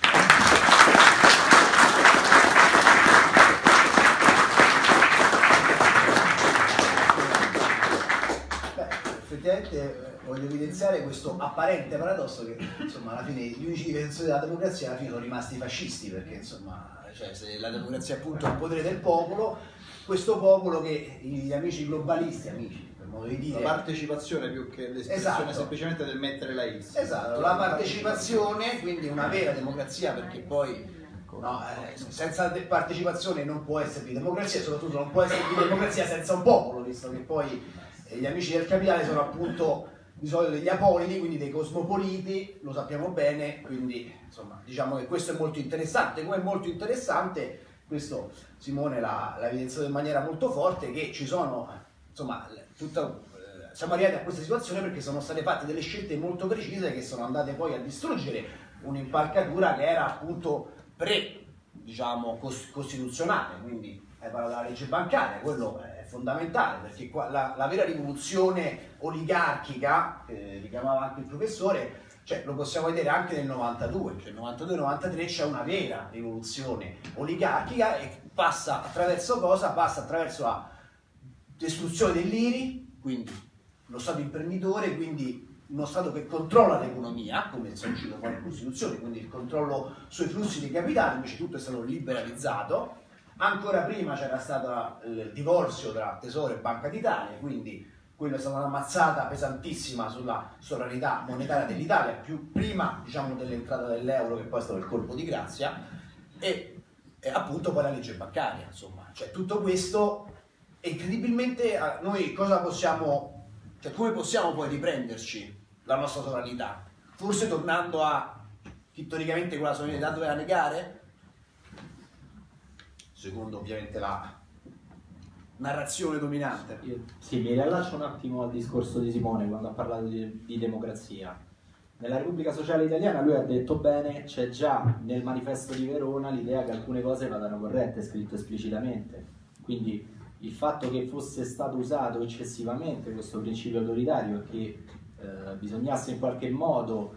Effettivamente voglio evidenziare questo apparente paradosso che insomma alla fine gli unici difensori della democrazia alla fine sono rimasti fascisti, perché insomma, cioè, se la democrazia appunto è il potere del popolo, questo popolo che gli amici globalisti, amici per modo di dire, la partecipazione più che l'espressione semplicemente del mettere la X. Esatto, la partecipazione, quindi una vera democrazia, perché poi no, senza partecipazione non può esservi democrazia, soprattutto non può esservi democrazia senza un popolo, visto che poi gli amici del capitale sono appunto di solito degli apolidi, quindi dei cosmopoliti, lo sappiamo bene, quindi insomma diciamo che questo è molto interessante. Come è molto interessante, questo Simone l'ha evidenziato in maniera molto forte, che ci sono, insomma, siamo arrivati a questa situazione perché sono state fatte delle scelte molto precise che sono andate poi a distruggere un'impalcatura che era appunto diciamo, costituzionale, quindi hai parlato della legge bancaria, quello è fondamentale, perché qua la vera rivoluzione oligarchica, richiamava anche il professore, cioè lo possiamo vedere anche nel 92, cioè nel 92-93 c'è una vera rivoluzione oligarchica e passa attraverso cosa? Passa attraverso la distruzione dell'IRI, quindi lo Stato imprenditore, quindi uno Stato che controlla l'economia, come è sancito poi in Costituzione, quindi il controllo sui flussi di capitale, invece tutto è stato liberalizzato. Ancora prima c'era stato il divorzio tra Tesoro e Banca d'Italia, quindi quella è stata una mazzata pesantissima sulla sovranità monetaria dell'Italia, più prima diciamo dell'entrata dell'euro, che poi è stato il colpo di grazia, e appunto poi la legge bancaria, insomma, cioè tutto questo, e incredibilmente noi cosa possiamo, cioè come possiamo poi riprenderci la nostra sovranità? Forse tornando a chi teoricamente quella sovranità doveva negare? Secondo ovviamente la narrazione dominante. Sì, mi riallaccio un attimo al discorso di Simone quando ha parlato di democrazia. Nella Repubblica Sociale Italiana lui ha detto bene, c'è già nel manifesto di Verona l'idea che alcune cose vadano corrette, è scritto esplicitamente. Quindi il fatto che fosse stato usato eccessivamente questo principio autoritario e che bisognasse in qualche modo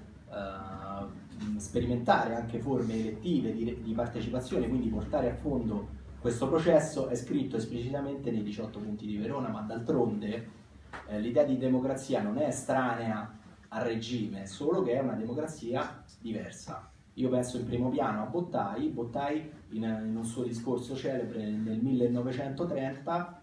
sperimentare anche forme elettive di partecipazione, quindi portare a fondo questo processo, è scritto esplicitamente nei 18 punti di Verona, ma d'altronde l'idea di democrazia non è estranea al regime, solo che è una democrazia diversa. Io penso in primo piano a Bottai in un suo discorso celebre nel 1930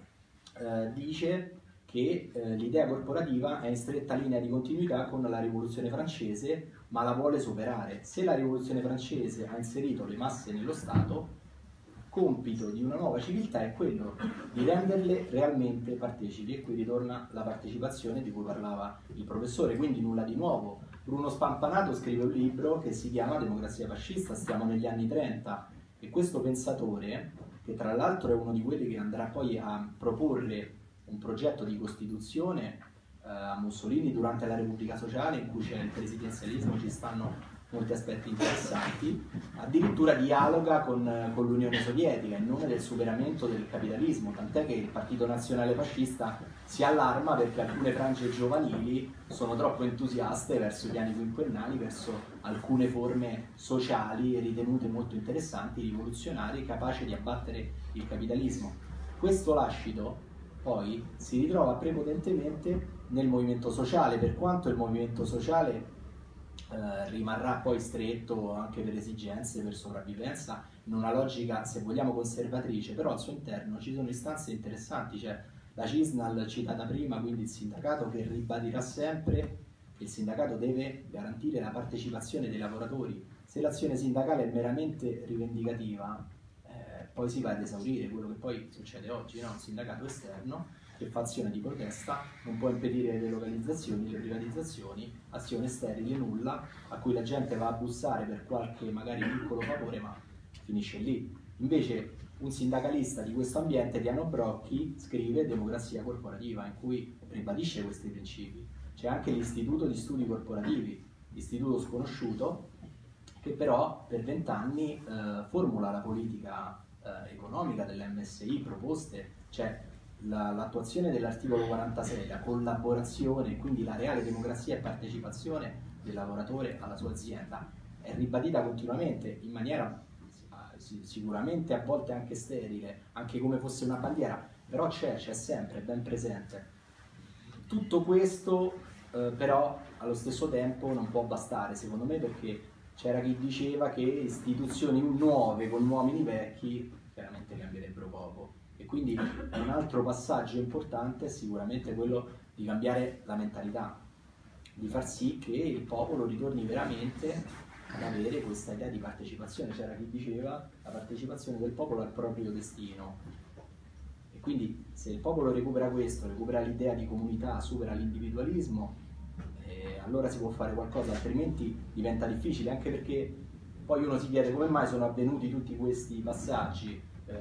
dice che l'idea corporativa è in stretta linea di continuità con la rivoluzione francese, ma la vuole superare. Se la rivoluzione francese ha inserito le masse nello Stato, compito di una nuova civiltà è quello di renderle realmente partecipi, e qui ritorna la partecipazione di cui parlava il professore, quindi nulla di nuovo. Bruno Spampanato scrive un libro che si chiama Democrazia fascista, stiamo negli anni 30, e questo pensatore, che tra l'altro è uno di quelli che andrà poi a proporre un progetto di Costituzione a Mussolini durante la Repubblica Sociale, in cui c'è il presidenzialismo, ci stanno molti aspetti interessanti, addirittura dialoga con l'Unione Sovietica in nome del superamento del capitalismo, tant'è che il Partito Nazionale Fascista si allarma perché alcune frange giovanili sono troppo entusiaste verso i piani quinquennali, verso alcune forme sociali ritenute molto interessanti, rivoluzionarie, capaci di abbattere il capitalismo. Questo lascito poi si ritrova prepotentemente nel movimento sociale, per quanto il movimento sociale rimarrà poi stretto anche per esigenze, per sopravvivenza, in una logica, se vogliamo, conservatrice, però al suo interno ci sono istanze interessanti, c'è la CISNAL citata prima, quindi il sindacato che ribadirà sempre che il sindacato deve garantire la partecipazione dei lavoratori. Se l'azione sindacale è meramente rivendicativa, poi si va ad esaurire quello che poi succede oggi, no? Un sindacato esterno che che fa azione di protesta, non può impedire le delocalizzazioni, le privatizzazioni, azione sterile, nulla, a cui la gente va a bussare per qualche magari piccolo favore, ma finisce lì. Invece un sindacalista di questo ambiente, Diano Brocchi, scrive Democrazia corporativa, in cui ribadisce questi principi. C'è anche l'Istituto di Studi Corporativi, istituto sconosciuto, che però per 20 anni formula la politica economica dell'MSI, proposte, cioè l'attuazione dell'articolo 46, la collaborazione, quindi la reale democrazia e partecipazione del lavoratore alla sua azienda, è ribadita continuamente in maniera sicuramente a volte anche sterile, anche come fosse una bandiera, però c'è sempre, è ben presente. Tutto questo però allo stesso tempo non può bastare, secondo me, perché c'era chi diceva che istituzioni nuove con uomini vecchi chiaramente cambierebbero poco, e quindi un altro passaggio importante è sicuramente quello di cambiare la mentalità, di far sì che il popolo ritorni veramente ad avere questa idea di partecipazione. C'era chi diceva la partecipazione del popolo al proprio destino, e quindi se il popolo recupera questo, recupera l'idea di comunità, supera l'individualismo, allora si può fare qualcosa, altrimenti diventa difficile, anche perché poi uno si chiede come mai sono avvenuti tutti questi passaggi,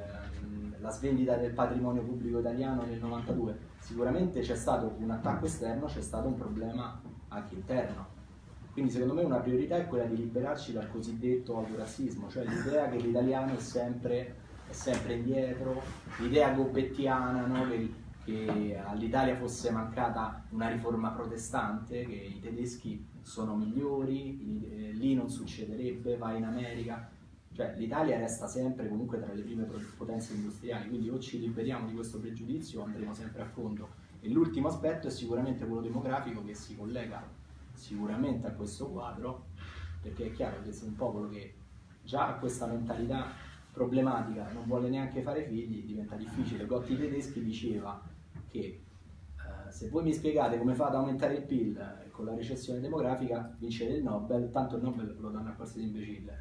la svendita del patrimonio pubblico italiano nel 92, sicuramente c'è stato un attacco esterno, c'è stato un problema anche interno. Quindi secondo me una priorità è quella di liberarci dal cosiddetto autorazzismo, cioè l'idea che l'italiano è sempre indietro, l'idea gobettiana, no? Che all'Italia fosse mancata una riforma protestante, che i tedeschi sono migliori, lì non succederebbe, vai in America. Cioè l'Italia resta sempre comunque tra le prime potenze industriali, quindi o ci liberiamo di questo pregiudizio o andremo sempre a fondo. E l'ultimo aspetto è sicuramente quello demografico, che si collega sicuramente a questo quadro, perché è chiaro che se un popolo che già ha questa mentalità problematica non vuole neanche fare figli, diventa difficile. Gotti Tedeschi diceva che se voi mi spiegate come fate ad aumentare il PIL con la recessione demografica, vincete il Nobel, tanto il Nobel lo danno a qualsiasi imbecille.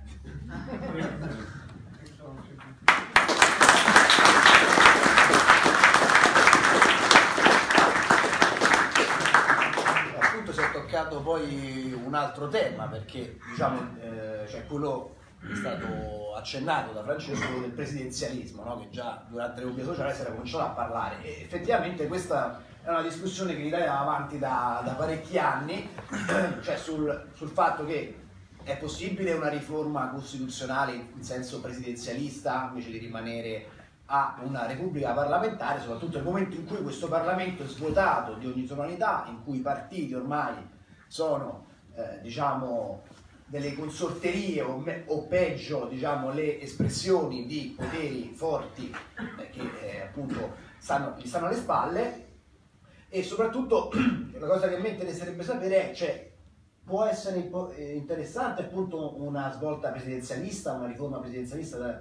Appunto si è toccato poi un altro tema, perché diciamo cioè quello è stato accennato da Francesco, quello del presidenzialismo, no? Che già durante le Repubblica Sociale si era cominciato a parlare, e effettivamente questa è una discussione che l'Italia va avanti da parecchi anni, cioè sul fatto che è possibile una riforma costituzionale in senso presidenzialista invece di rimanere a una repubblica parlamentare, soprattutto nel momento in cui questo Parlamento è svuotato di ogni tonalità, in cui i partiti ormai sono diciamo delle consorterie o peggio diciamo le espressioni di poteri forti che appunto gli stanno alle spalle. E soprattutto la cosa che a me interesserebbe sapere è, cioè, può essere interessante appunto una svolta presidenzialista, una riforma presidenzialista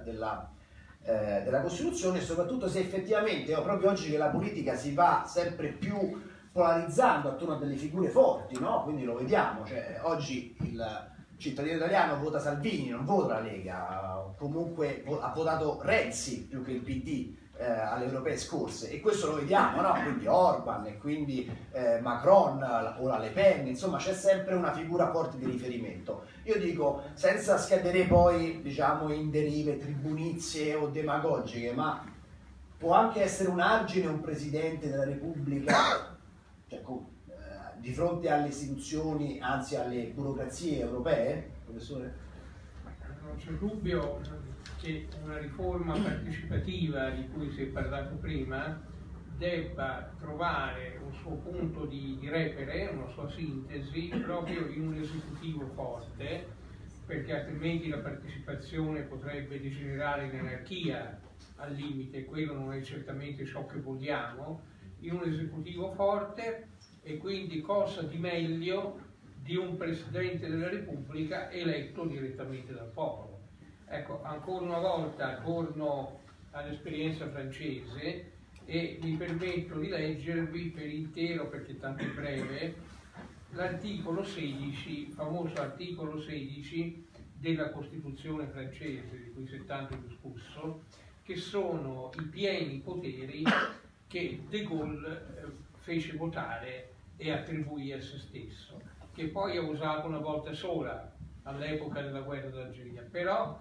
della Costituzione, e soprattutto se effettivamente proprio oggi che la politica si va sempre più polarizzando attorno a delle figure forti, no? Quindi lo vediamo, cioè, oggi il cittadino italiano vota Salvini, non vota la Lega, comunque ha votato Renzi più che il PD alle europee scorse, e questo lo vediamo, no? Quindi Orban, e quindi Macron o la Le Pen, insomma c'è sempre una figura forte di riferimento. Io dico, senza scadere poi diciamo in derive tribunizie o demagogiche, ma può anche essere un argine un Presidente della Repubblica, cioè, di fronte alle istituzioni, anzi alle burocrazie europee, professore? Non c'è dubbio che una riforma partecipativa di cui si è parlato prima debba trovare un suo punto di repere, una sua sintesi proprio in un esecutivo forte, perché altrimenti la partecipazione potrebbe degenerare in anarchia al limite, quello non è certamente ciò che vogliamo, in un esecutivo forte. E quindi cosa di meglio di un Presidente della Repubblica eletto direttamente dal popolo. Ecco, ancora una volta torno all'esperienza francese e mi permetto di leggervi per intero, perché tanto è breve, l'articolo 16, famoso articolo 16 della Costituzione francese, di cui si è tanto discusso, che sono i pieni poteri che De Gaulle fece votare e attribuì a se stesso, che poi ha usato una volta sola all'epoca della guerra d'Algeria. Però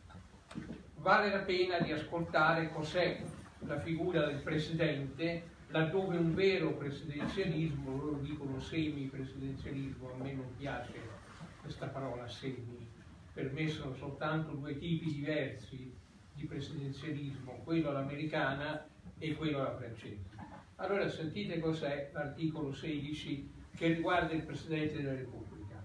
vale la pena di ascoltare cos'è la figura del presidente, laddove un vero presidenzialismo, loro dicono semi-presidenzialismo, a me non piace questa parola semi, per me sono soltanto due tipi diversi di presidenzialismo, quello all'americana e quello alla francese. Allora sentite cos'è l'articolo 16 che riguarda il Presidente della Repubblica.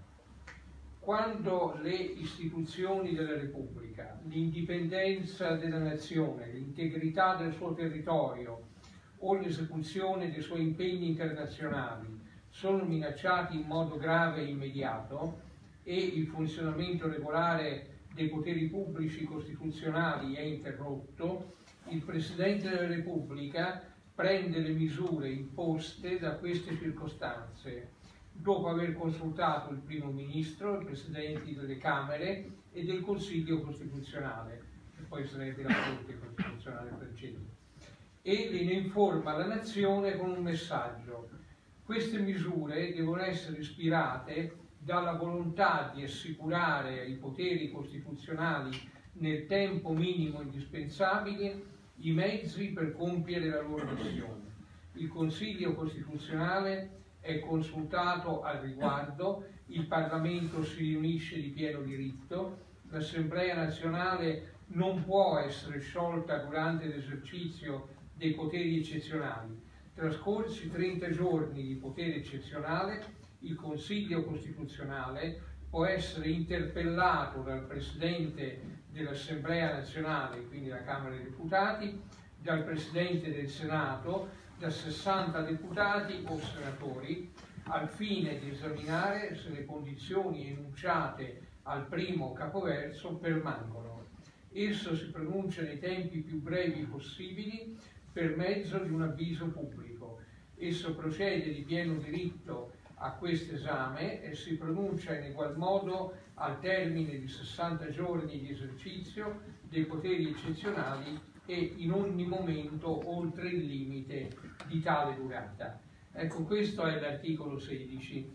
Quando le istituzioni della Repubblica, l'indipendenza della nazione, l'integrità del suo territorio o l'esecuzione dei suoi impegni internazionali sono minacciati in modo grave e immediato e il funzionamento regolare dei poteri pubblici costituzionali è interrotto, il Presidente della Repubblica prende le misure imposte da queste circostanze, dopo aver consultato il Primo Ministro, i Presidenti delle Camere e del Consiglio Costituzionale, che poi sarebbe la Corte Costituzionale francese, e ne informa la Nazione con un messaggio. Queste misure devono essere ispirate dalla volontà di assicurare ai poteri costituzionali nel tempo minimo indispensabile i mezzi per compiere la loro missione. Il Consiglio Costituzionale è consultato al riguardo, il Parlamento si riunisce di pieno diritto, l'Assemblea nazionale non può essere sciolta durante l'esercizio dei poteri eccezionali. Trascorsi 30 giorni di potere eccezionale, il Consiglio Costituzionale può essere interpellato dal Presidente dell'Assemblea nazionale, quindi la Camera dei Deputati, dal Presidente del Senato, da 60 deputati o senatori, al fine di esaminare se le condizioni enunciate al primo capoverso permangono. Esso si pronuncia nei tempi più brevi possibili per mezzo di un avviso pubblico. Esso procede di pieno diritto a questo esame e si pronuncia in egual modo al termine di 60 giorni di esercizio dei poteri eccezionali e in ogni momento oltre il limite di tale durata. Ecco, questo è l'articolo 16,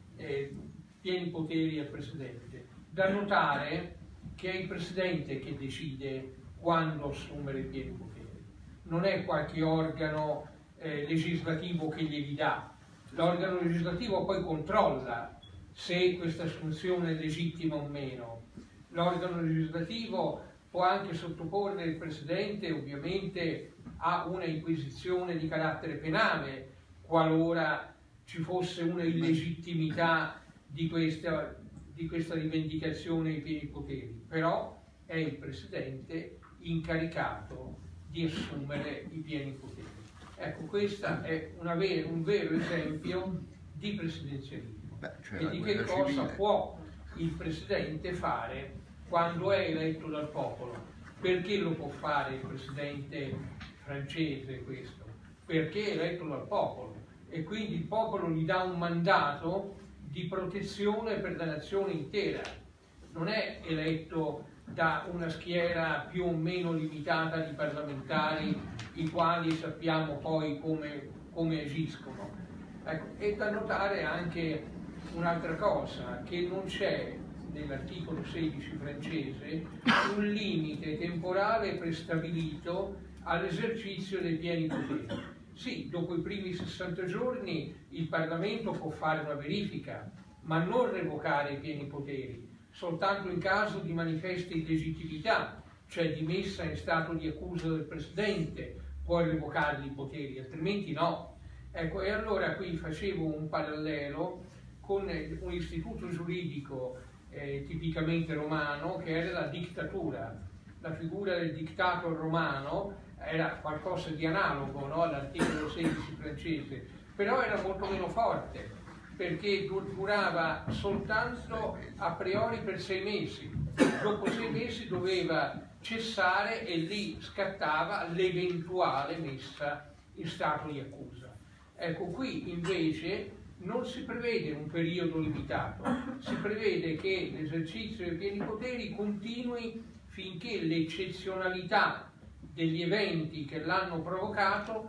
pieni poteri al Presidente. Da notare che è il Presidente che decide quando assumere i pieni poteri, non è qualche organo legislativo che glieli dà. L'organo legislativo poi controlla se questa assunzione è legittima o meno. L'organo legislativo può anche sottoporre il Presidente ovviamente a una inquisizione di carattere penale qualora ci fosse una illegittimità di questa rivendicazione ai pieni poteri, però è il Presidente incaricato di assumere i pieni poteri. Ecco, questo è un vero esempio di presidenzialismo. E di che cosa può il Presidente fare quando è eletto dal popolo. Perché lo può fare il Presidente francese questo? Perché è eletto dal popolo e quindi il popolo gli dà un mandato di protezione per la nazione intera. Non è eletto da una schiera più o meno limitata di parlamentari, i quali sappiamo poi come agiscono. Ecco, è da notare anche un'altra cosa, che non c'è nell'articolo 16 francese un limite temporale prestabilito all'esercizio dei pieni poteri. Sì, dopo i primi 60 giorni il Parlamento può fare una verifica, ma non revocare i pieni poteri, soltanto in caso di manifesta illegittimità, cioè di messa in stato di accusa del Presidente, può revocare i poteri, altrimenti no. Ecco, e allora qui facevo un parallelo con un istituto giuridico tipicamente romano, che era la dittatura. La figura del dictator romano era qualcosa di analogo, no, all'articolo 16 francese, però era molto meno forte, perché durava soltanto a priori per 6 mesi. Dopo 6 mesi doveva cessare e lì scattava l'eventuale messa in stato di accusa. Ecco, qui invece non si prevede un periodo limitato, si prevede che l'esercizio dei pieni poteri continui finché l'eccezionalità degli eventi che l'hanno provocato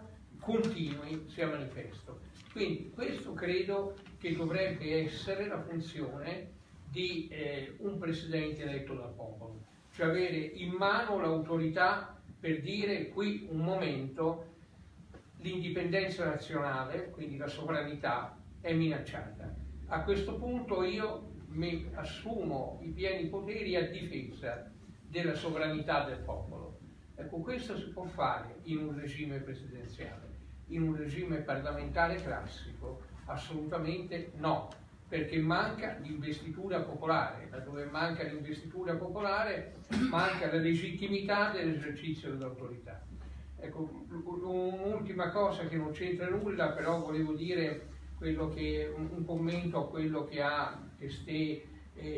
continui sia manifesto. Quindi questo credo che dovrebbe essere la funzione di un presidente eletto dal popolo, cioè avere in mano l'autorità per dire qui un momento l'indipendenza nazionale, quindi la sovranità, è minacciata. A questo punto io mi assumo i pieni poteri a difesa della sovranità del popolo. Ecco, questo si può fare in un regime presidenziale. In un regime parlamentare classico assolutamente no, perché manca l'investitura popolare. Laddove manca l'investitura popolare manca la legittimità dell'esercizio dell'autorità. Ecco, un'ultima cosa che non c'entra nulla, però volevo dire un commento a quello che ha testé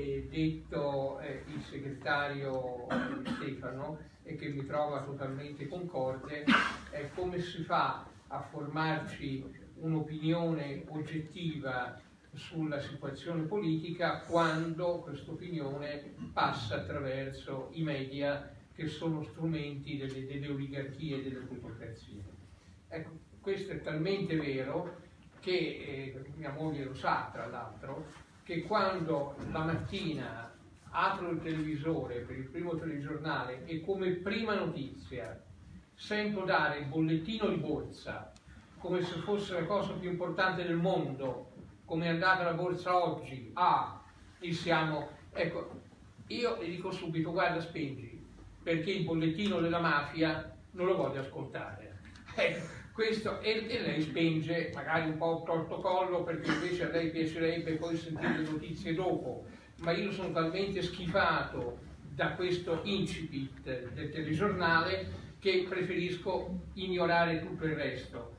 detto il segretario Stefano, e che mi trova totalmente concorde. È come si fa a formarci un'opinione oggettiva sulla situazione politica quando questa opinione passa attraverso i media, che sono strumenti delle oligarchie e delle plutocrazie. Ecco, questo è talmente vero che mia moglie lo sa, tra l'altro, che quando la mattina apro il televisore per il primo telegiornale e come prima notizia sento dare il bollettino di borsa come se fosse la cosa più importante del mondo, come è andata la borsa oggi, e siamo... Ecco, io le dico subito, guarda, spingi, perché il bollettino della mafia non lo voglio ascoltare. Questo, e lei spinge, magari un po' torto collo, perché invece a lei piacerebbe poi sentire le notizie dopo, ma io sono talmente schifato da questo incipit del telegiornale che preferisco ignorare tutto il resto.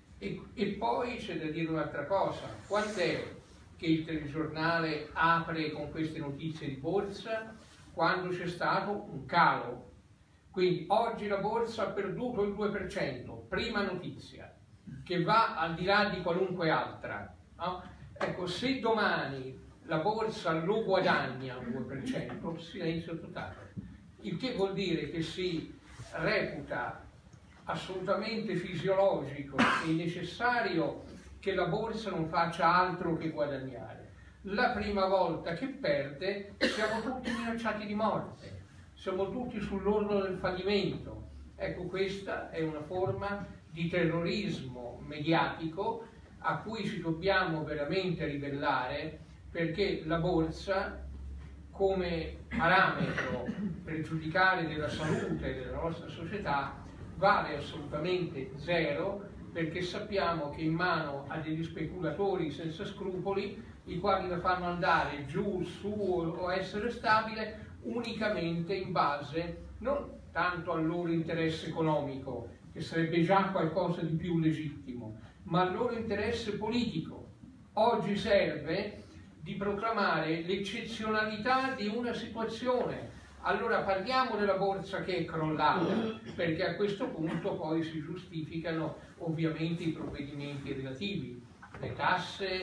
E poi c'è da dire un'altra cosa: quant'è che il telegiornale apre con queste notizie di borsa? Quando c'è stato un calo. Quindi oggi la borsa ha perduto il 2%, prima notizia, che va al di là di qualunque altra. No? Ecco, se domani la borsa lo guadagna il 2%, silenzio totale. Il che vuol dire che si reputa assolutamente fisiologico e necessario che la borsa non faccia altro che guadagnare. La prima volta che perde siamo tutti minacciati di morte, siamo tutti sull'orlo del fallimento. Ecco, questa è una forma di terrorismo mediatico a cui ci dobbiamo veramente ribellare, perché la borsa, come parametro per giudicare della salute della nostra società, vale assolutamente zero, perché sappiamo che è in mano a degli speculatori senza scrupoli, i quali la fanno andare giù, su o essere stabile unicamente in base non tanto al loro interesse economico, che sarebbe già qualcosa di più legittimo, ma al loro interesse politico. Oggi serve di proclamare l'eccezionalità di una situazione. Allora parliamo della borsa che è crollata, perché a questo punto poi si giustificano ovviamente i provvedimenti relativi, le tasse,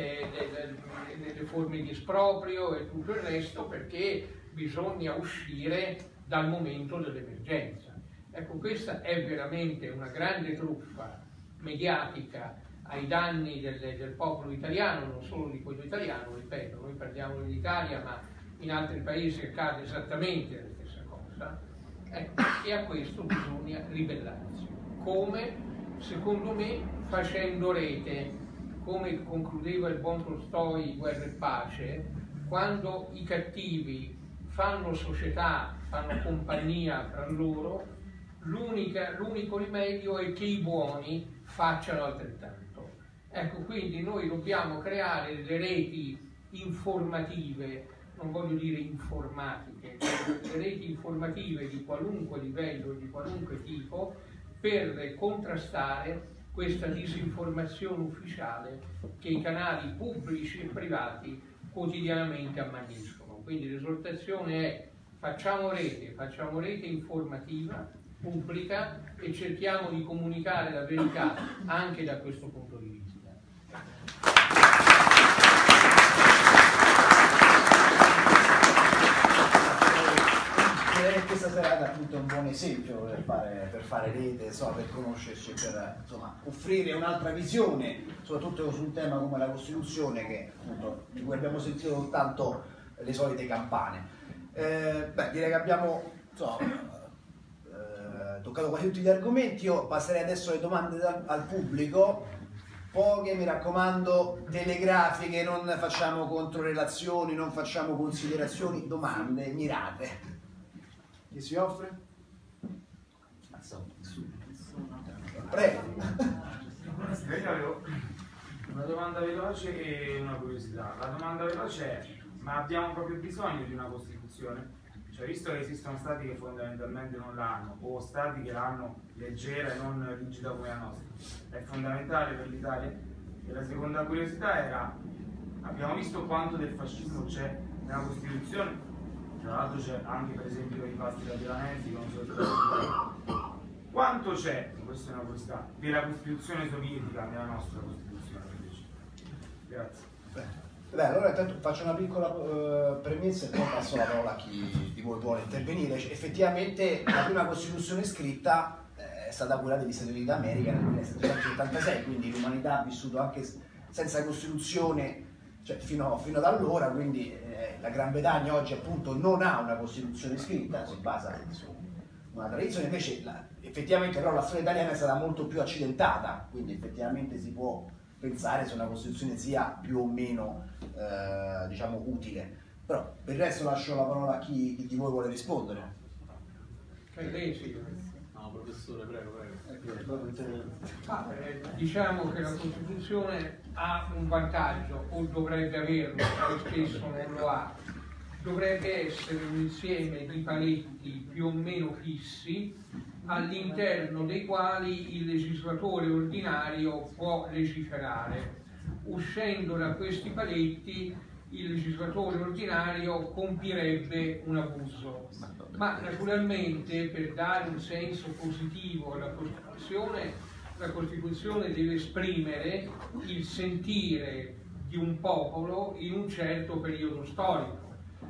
le forme di esproprio e tutto il resto, perché bisogna uscire dal momento dell'emergenza. Ecco, questa è veramente una grande truffa mediatica ai danni del popolo italiano, non solo di quello italiano, ripeto, noi parliamo dell'Italia, ma in altri paesi accade esattamente la stessa cosa, e a questo bisogna ribellarsi. Come? Secondo me facendo rete, come concludeva il buon Tolstoi, Guerra e Pace, quando i cattivi fanno società, fanno compagnia fra loro, l'unico rimedio è che i buoni facciano altrettanto. Ecco, quindi noi dobbiamo creare delle reti informative, non voglio dire informatiche, delle reti informative di qualunque livello e di qualunque tipo, per contrastare questa disinformazione ufficiale che i canali pubblici e privati quotidianamente ammaniscono. Quindi l'esortazione è: facciamo rete informativa, pubblica, e cerchiamo di comunicare la verità anche da questo punto di vista. Direi che questa serata appunto è un buon esempio per fare rete, insomma, per conoscerci, per insomma, offrire un'altra visione, soprattutto su un tema come la Costituzione, che appunto di cui abbiamo sentito soltanto le solite campane. Direi che abbiamo toccato quasi tutti gli argomenti. Io passerei adesso alle domande al pubblico. Poche, mi raccomando, telegrafiche, non facciamo controrelazioni, non facciamo considerazioni, domande mirate. Chi si offre? Prego. Io avevo una domanda veloce e una curiosità. La domanda veloce è: ma abbiamo proprio bisogno di una Costituzione? Cioè, visto che esistono stati che fondamentalmente non l'hanno, o stati che l'hanno leggera e non rigida come la nostra, è fondamentale per l'Italia? E la seconda curiosità era: abbiamo visto quanto del fascismo c'è nella Costituzione, tra l'altro c'è anche per esempio i fasti radiolamenti, non so se quanto c'è, questa è una curiosità, della Costituzione sovietica nella nostra Costituzione invece? Grazie. Beh, allora intanto faccio una piccola premessa e poi passo la parola a chi di voi vuole intervenire. Effettivamente la prima Costituzione scritta è stata quella degli Stati Uniti d'America nel 1786, quindi l'umanità ha vissuto anche senza Costituzione, cioè fino ad allora, quindi la Gran Bretagna oggi appunto non ha una Costituzione scritta, si basa su una tradizione. Invece effettivamente però la storia italiana è stata molto più accidentata, quindi effettivamente si può pensare se una Costituzione sia più o meno diciamo utile. Però per il resto lascio la parola a chi di voi vuole rispondere. No, professore, prego. Diciamo che la Costituzione ha un vantaggio, o dovrebbe averlo, e spesso non lo ha. Dovrebbe essere un insieme di paletti più o meno fissi, all'interno dei quali il legislatore ordinario può legiferare. Uscendo da questi paletti, il legislatore ordinario compirebbe un abuso. Ma naturalmente, per dare un senso positivo alla Costituzione, la Costituzione deve esprimere il sentire di un popolo in un certo periodo storico.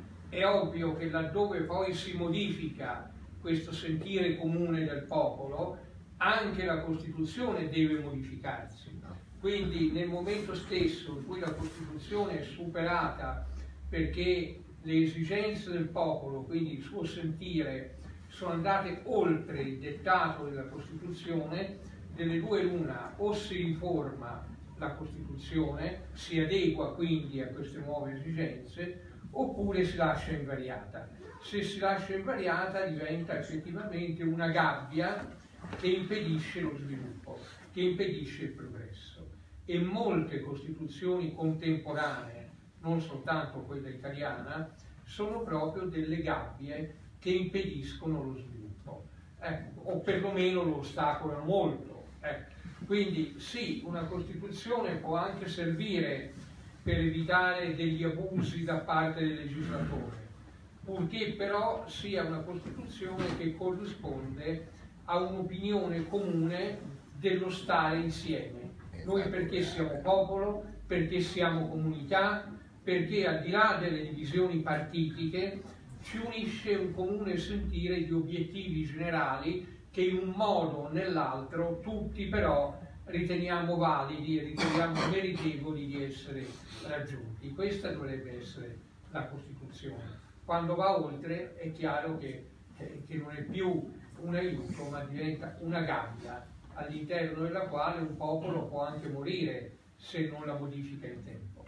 È ovvio che laddove poi si modifica questo sentire comune del popolo, anche la Costituzione deve modificarsi. Quindi nel momento stesso in cui la Costituzione è superata perché le esigenze del popolo, quindi il suo sentire, sono andate oltre il dettato della Costituzione, delle due l'una: o si riforma la Costituzione, si adegua quindi a queste nuove esigenze, oppure si lascia invariata. Se si lascia invariata diventa effettivamente una gabbia che impedisce lo sviluppo, che impedisce il progresso. E molte Costituzioni contemporanee, non soltanto quella italiana, sono proprio delle gabbie che impediscono lo sviluppo, o perlomeno lo ostacolano molto. Quindi sì, una Costituzione può anche servire per evitare degli abusi da parte del legislatore, purché però sia una Costituzione che corrisponde a un'opinione comune dello stare insieme. Noi perché siamo popolo, perché siamo comunità, perché al di là delle divisioni partitiche ci unisce un comune sentire di obiettivi generali che in un modo o nell'altro tutti però riteniamo validi e riteniamo meritevoli di essere raggiunti. Questa dovrebbe essere la Costituzione. Quando va oltre è chiaro che non è più un aiuto, ma diventa una gabbia all'interno della quale un popolo può anche morire se non la modifica in tempo.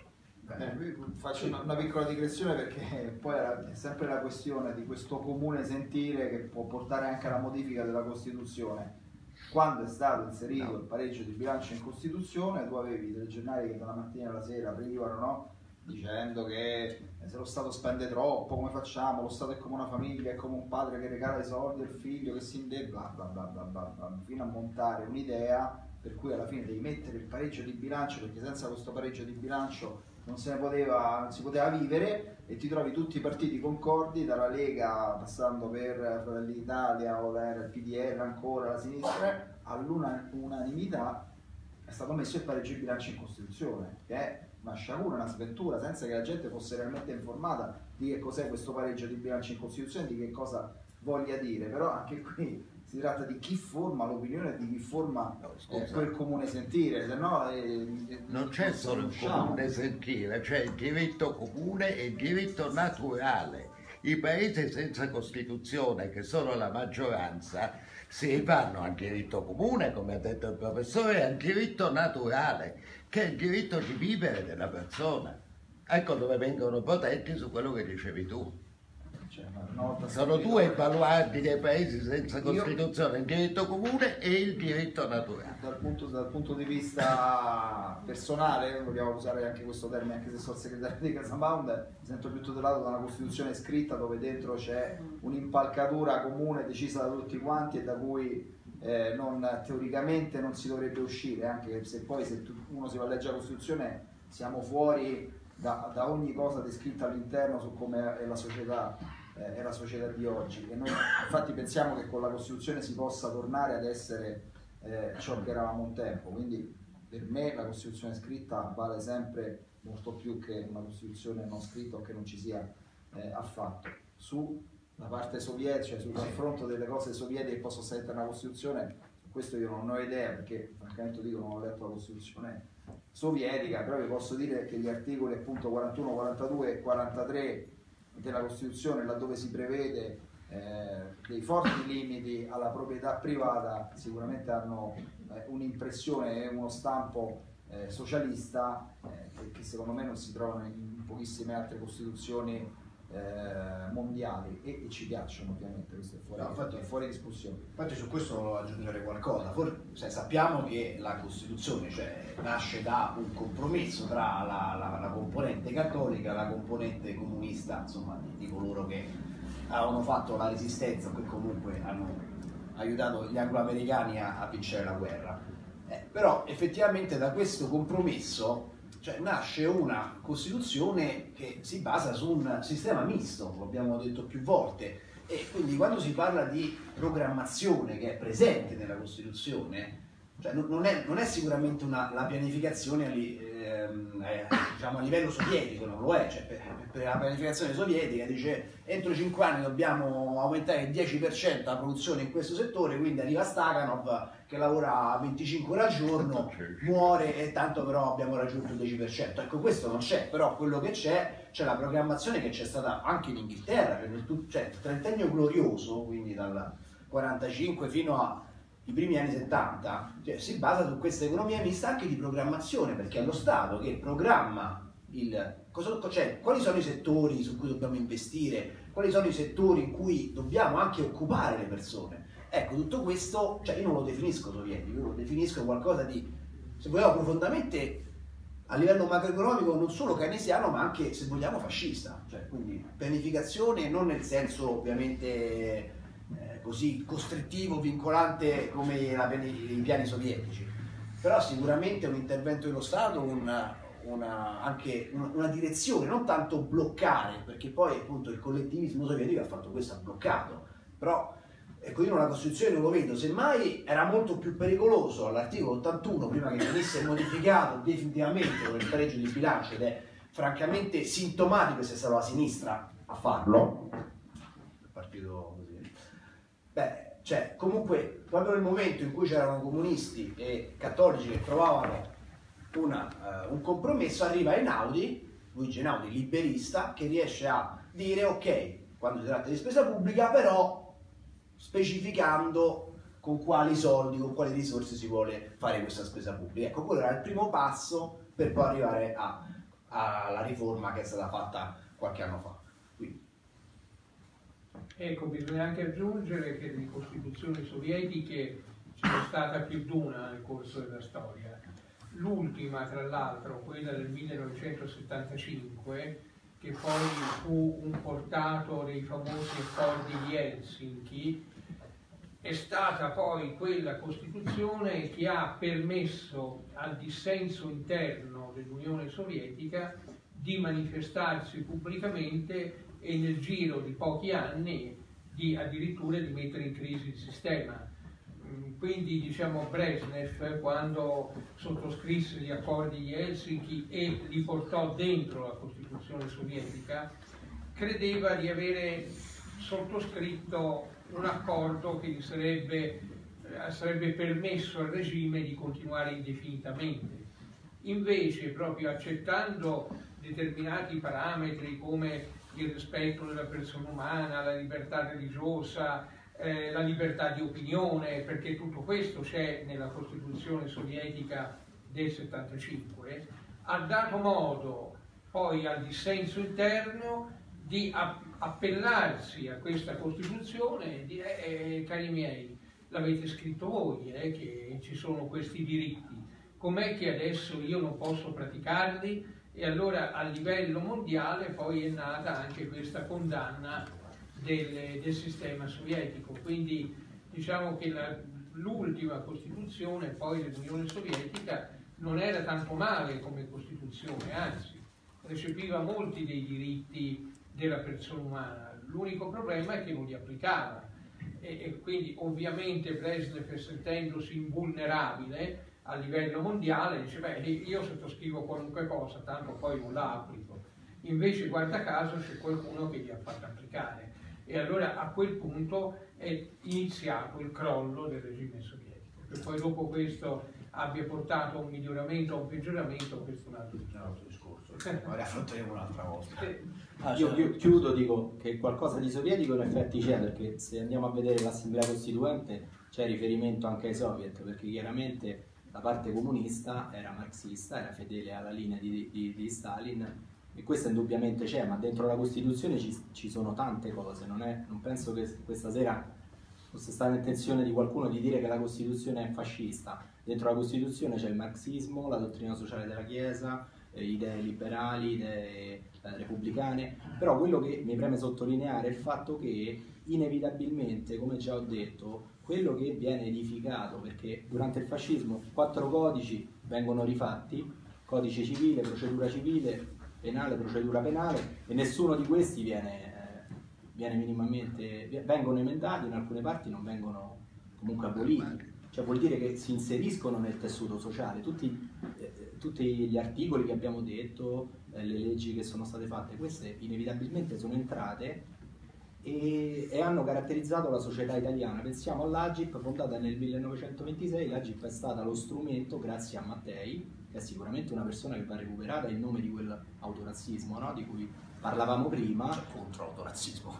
Faccio una piccola digressione, perché poi è sempre la questione di questo comune sentire che può portare anche alla modifica della Costituzione. Quando è stato inserito il pareggio di bilancio in Costituzione, tu avevi i telegiornali che dalla mattina alla sera aprivano, no? Dicendo che se lo Stato spende troppo, come facciamo? Lo Stato è come una famiglia, è come un padre che regala i soldi al figlio che si indebita, bla bla bla bla bla, fino a montare un'idea per cui alla fine devi mettere il pareggio di bilancio, perché senza questo pareggio di bilancio non si poteva vivere, e ti trovi tutti i partiti concordi, dalla Lega passando per Fratelli d'Italia o per il PDL ancora, la sinistra, all'unanimità è stato messo il pareggio di bilancio in Costituzione, che è una sciagura, una sventura, senza che la gente fosse realmente informata di che cos'è questo pareggio di bilancio in Costituzione, di che cosa voglia dire. Però anche qui si tratta di chi forma l'opinione e di chi forma quel comune sentire, se no non c'è solo il comune sentire, c'è il diritto comune e il diritto naturale. I paesi senza Costituzione, che sono la maggioranza, si rifanno al diritto comune, come ha detto il professore, e al diritto naturale, che è il diritto di vivere della persona. Ecco dove vengono protetti su quello che dicevi tu. Sono due i baluardi dei paesi senza Costituzione, il diritto comune e il diritto naturale. Dal punto di vista personale, vogliamo usare anche questo termine, anche se sono segretario di Casamound, mi sento più tutelato da una Costituzione scritta dove dentro c'è un'impalcatura comune decisa da tutti quanti e da cui teoricamente non si dovrebbe uscire, anche se poi se uno si va a leggere la Costituzione siamo fuori da ogni cosa descritta all'interno su come è la società di oggi, e noi infatti pensiamo che con la Costituzione si possa tornare ad essere ciò che eravamo un tempo. Quindi per me la Costituzione scritta vale sempre molto più che una Costituzione non scritta o che non ci sia affatto. Sulla parte sovietica, cioè sul confronto delle cose sovietiche che possono stare in una Costituzione, questo io non ho idea, perché francamente dico non ho letto la Costituzione sovietica, però vi posso dire che gli articoli appunto 41, 42 e 43 della Costituzione, laddove si prevede dei forti limiti alla proprietà privata, sicuramente hanno un'impressione e uno stampo socialista che secondo me non si trovano in pochissime altre Costituzioni mondiali e ci piacciono, ovviamente, questo è fuori discussione. Infatti su questo volevo aggiungere qualcosa. Sappiamo che la Costituzione nasce da un compromesso tra la componente cattolica e la componente comunista, insomma di coloro che avevano fatto la resistenza o che comunque hanno aiutato gli anglo-americani a vincere la guerra. Però effettivamente da questo compromesso nasce una Costituzione che si basa su un sistema misto, lo abbiamo detto più volte, e quindi quando si parla di programmazione che è presente nella Costituzione, non è sicuramente la pianificazione a livello sovietico, non lo è. Per la pianificazione sovietica dice entro 5 anni dobbiamo aumentare il 10% la produzione in questo settore, quindi arriva Stakhanov che lavora 25 ore al giorno, muore e tanto però abbiamo raggiunto il 10%. Ecco, questo non c'è, però quello che c'è la programmazione che c'è stata anche in Inghilterra, il trentennio glorioso, quindi dal 45 fino ai primi anni 70, si basa su questa economia mista anche di programmazione, perché è lo Stato che programma quali sono i settori su cui dobbiamo investire, quali sono i settori in cui dobbiamo anche occupare le persone. Ecco, tutto questo, io non lo definisco sovietico, io lo definisco qualcosa di, se vogliamo, profondamente a livello macroeconomico non solo keynesiano, ma anche, se vogliamo, fascista. Quindi pianificazione non nel senso ovviamente così costrittivo, vincolante come i piani sovietici, però sicuramente un intervento dello Stato, anche una direzione, non tanto bloccare, perché poi appunto il collettivismo sovietico ha fatto questo, ha bloccato, però ecco, io nella Costituzione non lo vedo, semmai era molto più pericoloso all'articolo 81, prima che venisse modificato definitivamente con il pareggio di bilancio, ed è francamente sintomatico che sia stata la sinistra a farlo, il partito così. Comunque proprio nel momento in cui c'erano comunisti e cattolici che trovavano un compromesso, arriva Einaudi, Luigi Einaudi, liberista, che riesce a dire ok, quando si tratta di spesa pubblica, però specificando con quali soldi, con quali risorse si vuole fare questa spesa pubblica. Ecco, quello era il primo passo per poi arrivare alla riforma che è stata fatta qualche anno fa. Ecco, bisogna anche aggiungere che di costituzioni sovietiche ce n'è stata più di una nel corso della storia. L'ultima, tra l'altro, quella del 1975, che poi fu un portato dei famosi accordi di Helsinki, è stata poi quella Costituzione che ha permesso al dissenso interno dell'Unione Sovietica di manifestarsi pubblicamente e nel giro di pochi anni addirittura di mettere in crisi il sistema. Quindi diciamo Brezhnev, quando sottoscrisse gli accordi di Helsinki e li portò dentro la Costituzione sovietica, credeva di avere sottoscritto un accordo che gli sarebbe permesso al regime di continuare indefinitamente. Invece, proprio accettando determinati parametri come il rispetto della persona umana, la libertà religiosa, la libertà di opinione, perché tutto questo c'è nella Costituzione sovietica del 75, ha dato modo poi al dissenso interno di appellarsi a questa Costituzione e dire cari miei, l'avete scritto voi che ci sono questi diritti, com'è che adesso io non posso praticarli? E allora a livello mondiale poi è nata anche questa condanna del sistema sovietico. Quindi diciamo che l'ultima Costituzione poi dell'Unione Sovietica non era tanto male come Costituzione, anzi recepiva molti dei diritti della persona umana. L'unico problema è che non li applicava e quindi ovviamente Brezhnev, sentendosi invulnerabile a livello mondiale, dice beh, io sottoscrivo qualunque cosa, tanto poi non la applico. Invece guarda caso c'è qualcuno che li ha fatti applicare e allora a quel punto è iniziato il crollo del regime sovietico, che poi dopo questo abbia portato a un miglioramento o un peggioramento, questo è un altro discorso. Magari affronteremo un'altra volta. Io chiudo, dico che qualcosa di sovietico in effetti c'è, perché se andiamo a vedere l'Assemblea Costituente c'è riferimento anche ai soviet, perché chiaramente la parte comunista era marxista, era fedele alla linea di Stalin, e questo indubbiamente c'è, ma dentro la Costituzione ci sono tante cose, non penso che questa sera fosse stata l'intenzione di qualcuno di dire che la Costituzione è fascista. Dentro la Costituzione c'è il marxismo, la dottrina sociale della Chiesa, idee liberali, idee repubblicane, però quello che mi preme sottolineare è il fatto che inevitabilmente, come già ho detto, quello che viene edificato, perché durante il fascismo 4 codici vengono rifatti, codice civile, procedura civile, penale, procedura penale, e nessuno di questi vengono emendati, in alcune parti non vengono comunque aboliti, cioè vuol dire che si inseriscono nel tessuto sociale. Tutti gli articoli che abbiamo detto, le leggi che sono state fatte, queste inevitabilmente sono entrate e hanno caratterizzato la società italiana. Pensiamo all'Agip, fondata nel 1926, l'Agip è stata lo strumento, grazie a Mattei, che è sicuramente una persona che va recuperata in nome di quell'autorazzismo, no? Di cui parlavamo prima. Cioè, contro l'autorazzismo.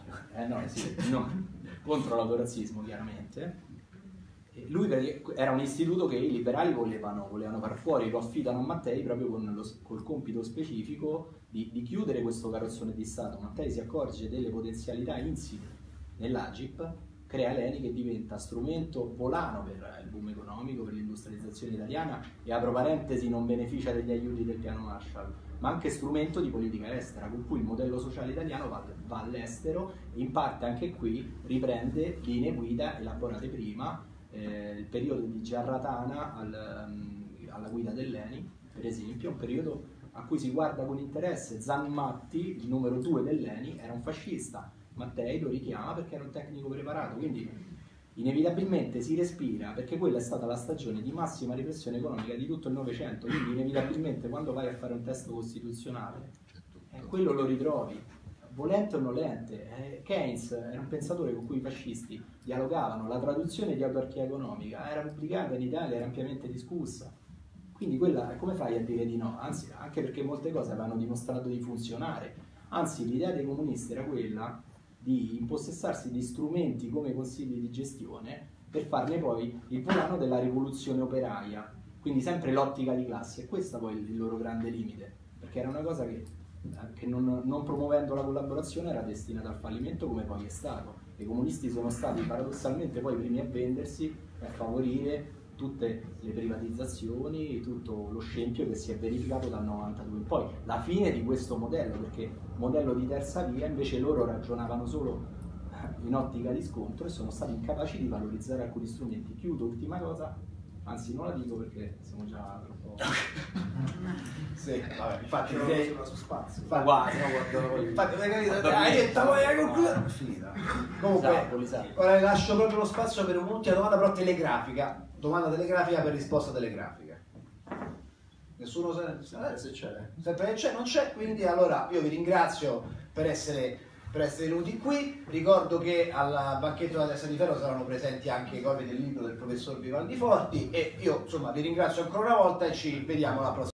Contro l'autorazzismo chiaramente. Lui era un istituto che i liberali volevano far fuori, lo affidano a Mattei proprio col compito specifico di chiudere questo carrozzone di Stato. Mattei si accorge delle potenzialità insite nell'Agip, crea l'ENI che diventa strumento volano per il boom economico, per l'industrializzazione italiana e, apro parentesi, non beneficia degli aiuti del piano Marshall, ma anche strumento di politica estera, con cui il modello sociale italiano va all'estero e in parte anche qui riprende linee guida elaborate prima, il periodo di Giarratana alla guida dell'ENI, per esempio, un periodo a cui si guarda con interesse. Zanmatti, il numero 2 dell'ENI, era un fascista, Mattei lo richiama perché era un tecnico preparato, quindi inevitabilmente si respira, perché quella è stata la stagione di massima repressione economica di tutto il Novecento, quindi inevitabilmente quando vai a fare un testo costituzionale quello lo ritrovi, volente o nolente. Keynes era un pensatore con cui i fascisti dialogavano, la traduzione di autarchia economica era pubblicata in Italia, era ampiamente discussa, quindi quella come fai a dire di no? Anzi, anche perché molte cose avevano dimostrato di funzionare, anzi l'idea dei comunisti era quella di impossessarsi di strumenti come i consigli di gestione per farne poi il volano della rivoluzione operaia, quindi sempre l'ottica di classe, e questo poi il loro grande limite, perché era una cosa che non promuovendo la collaborazione era destinata al fallimento, come poi è stato. I comunisti sono stati paradossalmente poi i primi a vendersi e a favorire tutte le privatizzazioni, tutto lo scempio che si è verificato dal 92 in poi, la fine di questo modello, perché modello di terza via invece loro ragionavano solo in ottica di scontro e sono stati incapaci di valorizzare alcuni strumenti. Chiudo, ultima cosa, anzi non la dico perché siamo già troppo sì, vabbè, infatti su spazio. Infatti, hai detto poi hai concluso. Finita. Comunque, ora lascio proprio lo spazio per un'ultima domanda, però telegrafica. Domanda telegrafica per risposta telegrafica. Nessuno se c'è? Sempre c'è, non c'è, quindi allora io vi ringrazio per essere per essere venuti qui. Ricordo che al banchetto della Testa di Ferro saranno presenti anche copie del libro del professor Vivaldi Forti, e io insomma vi ringrazio ancora una volta e ci vediamo alla prossima.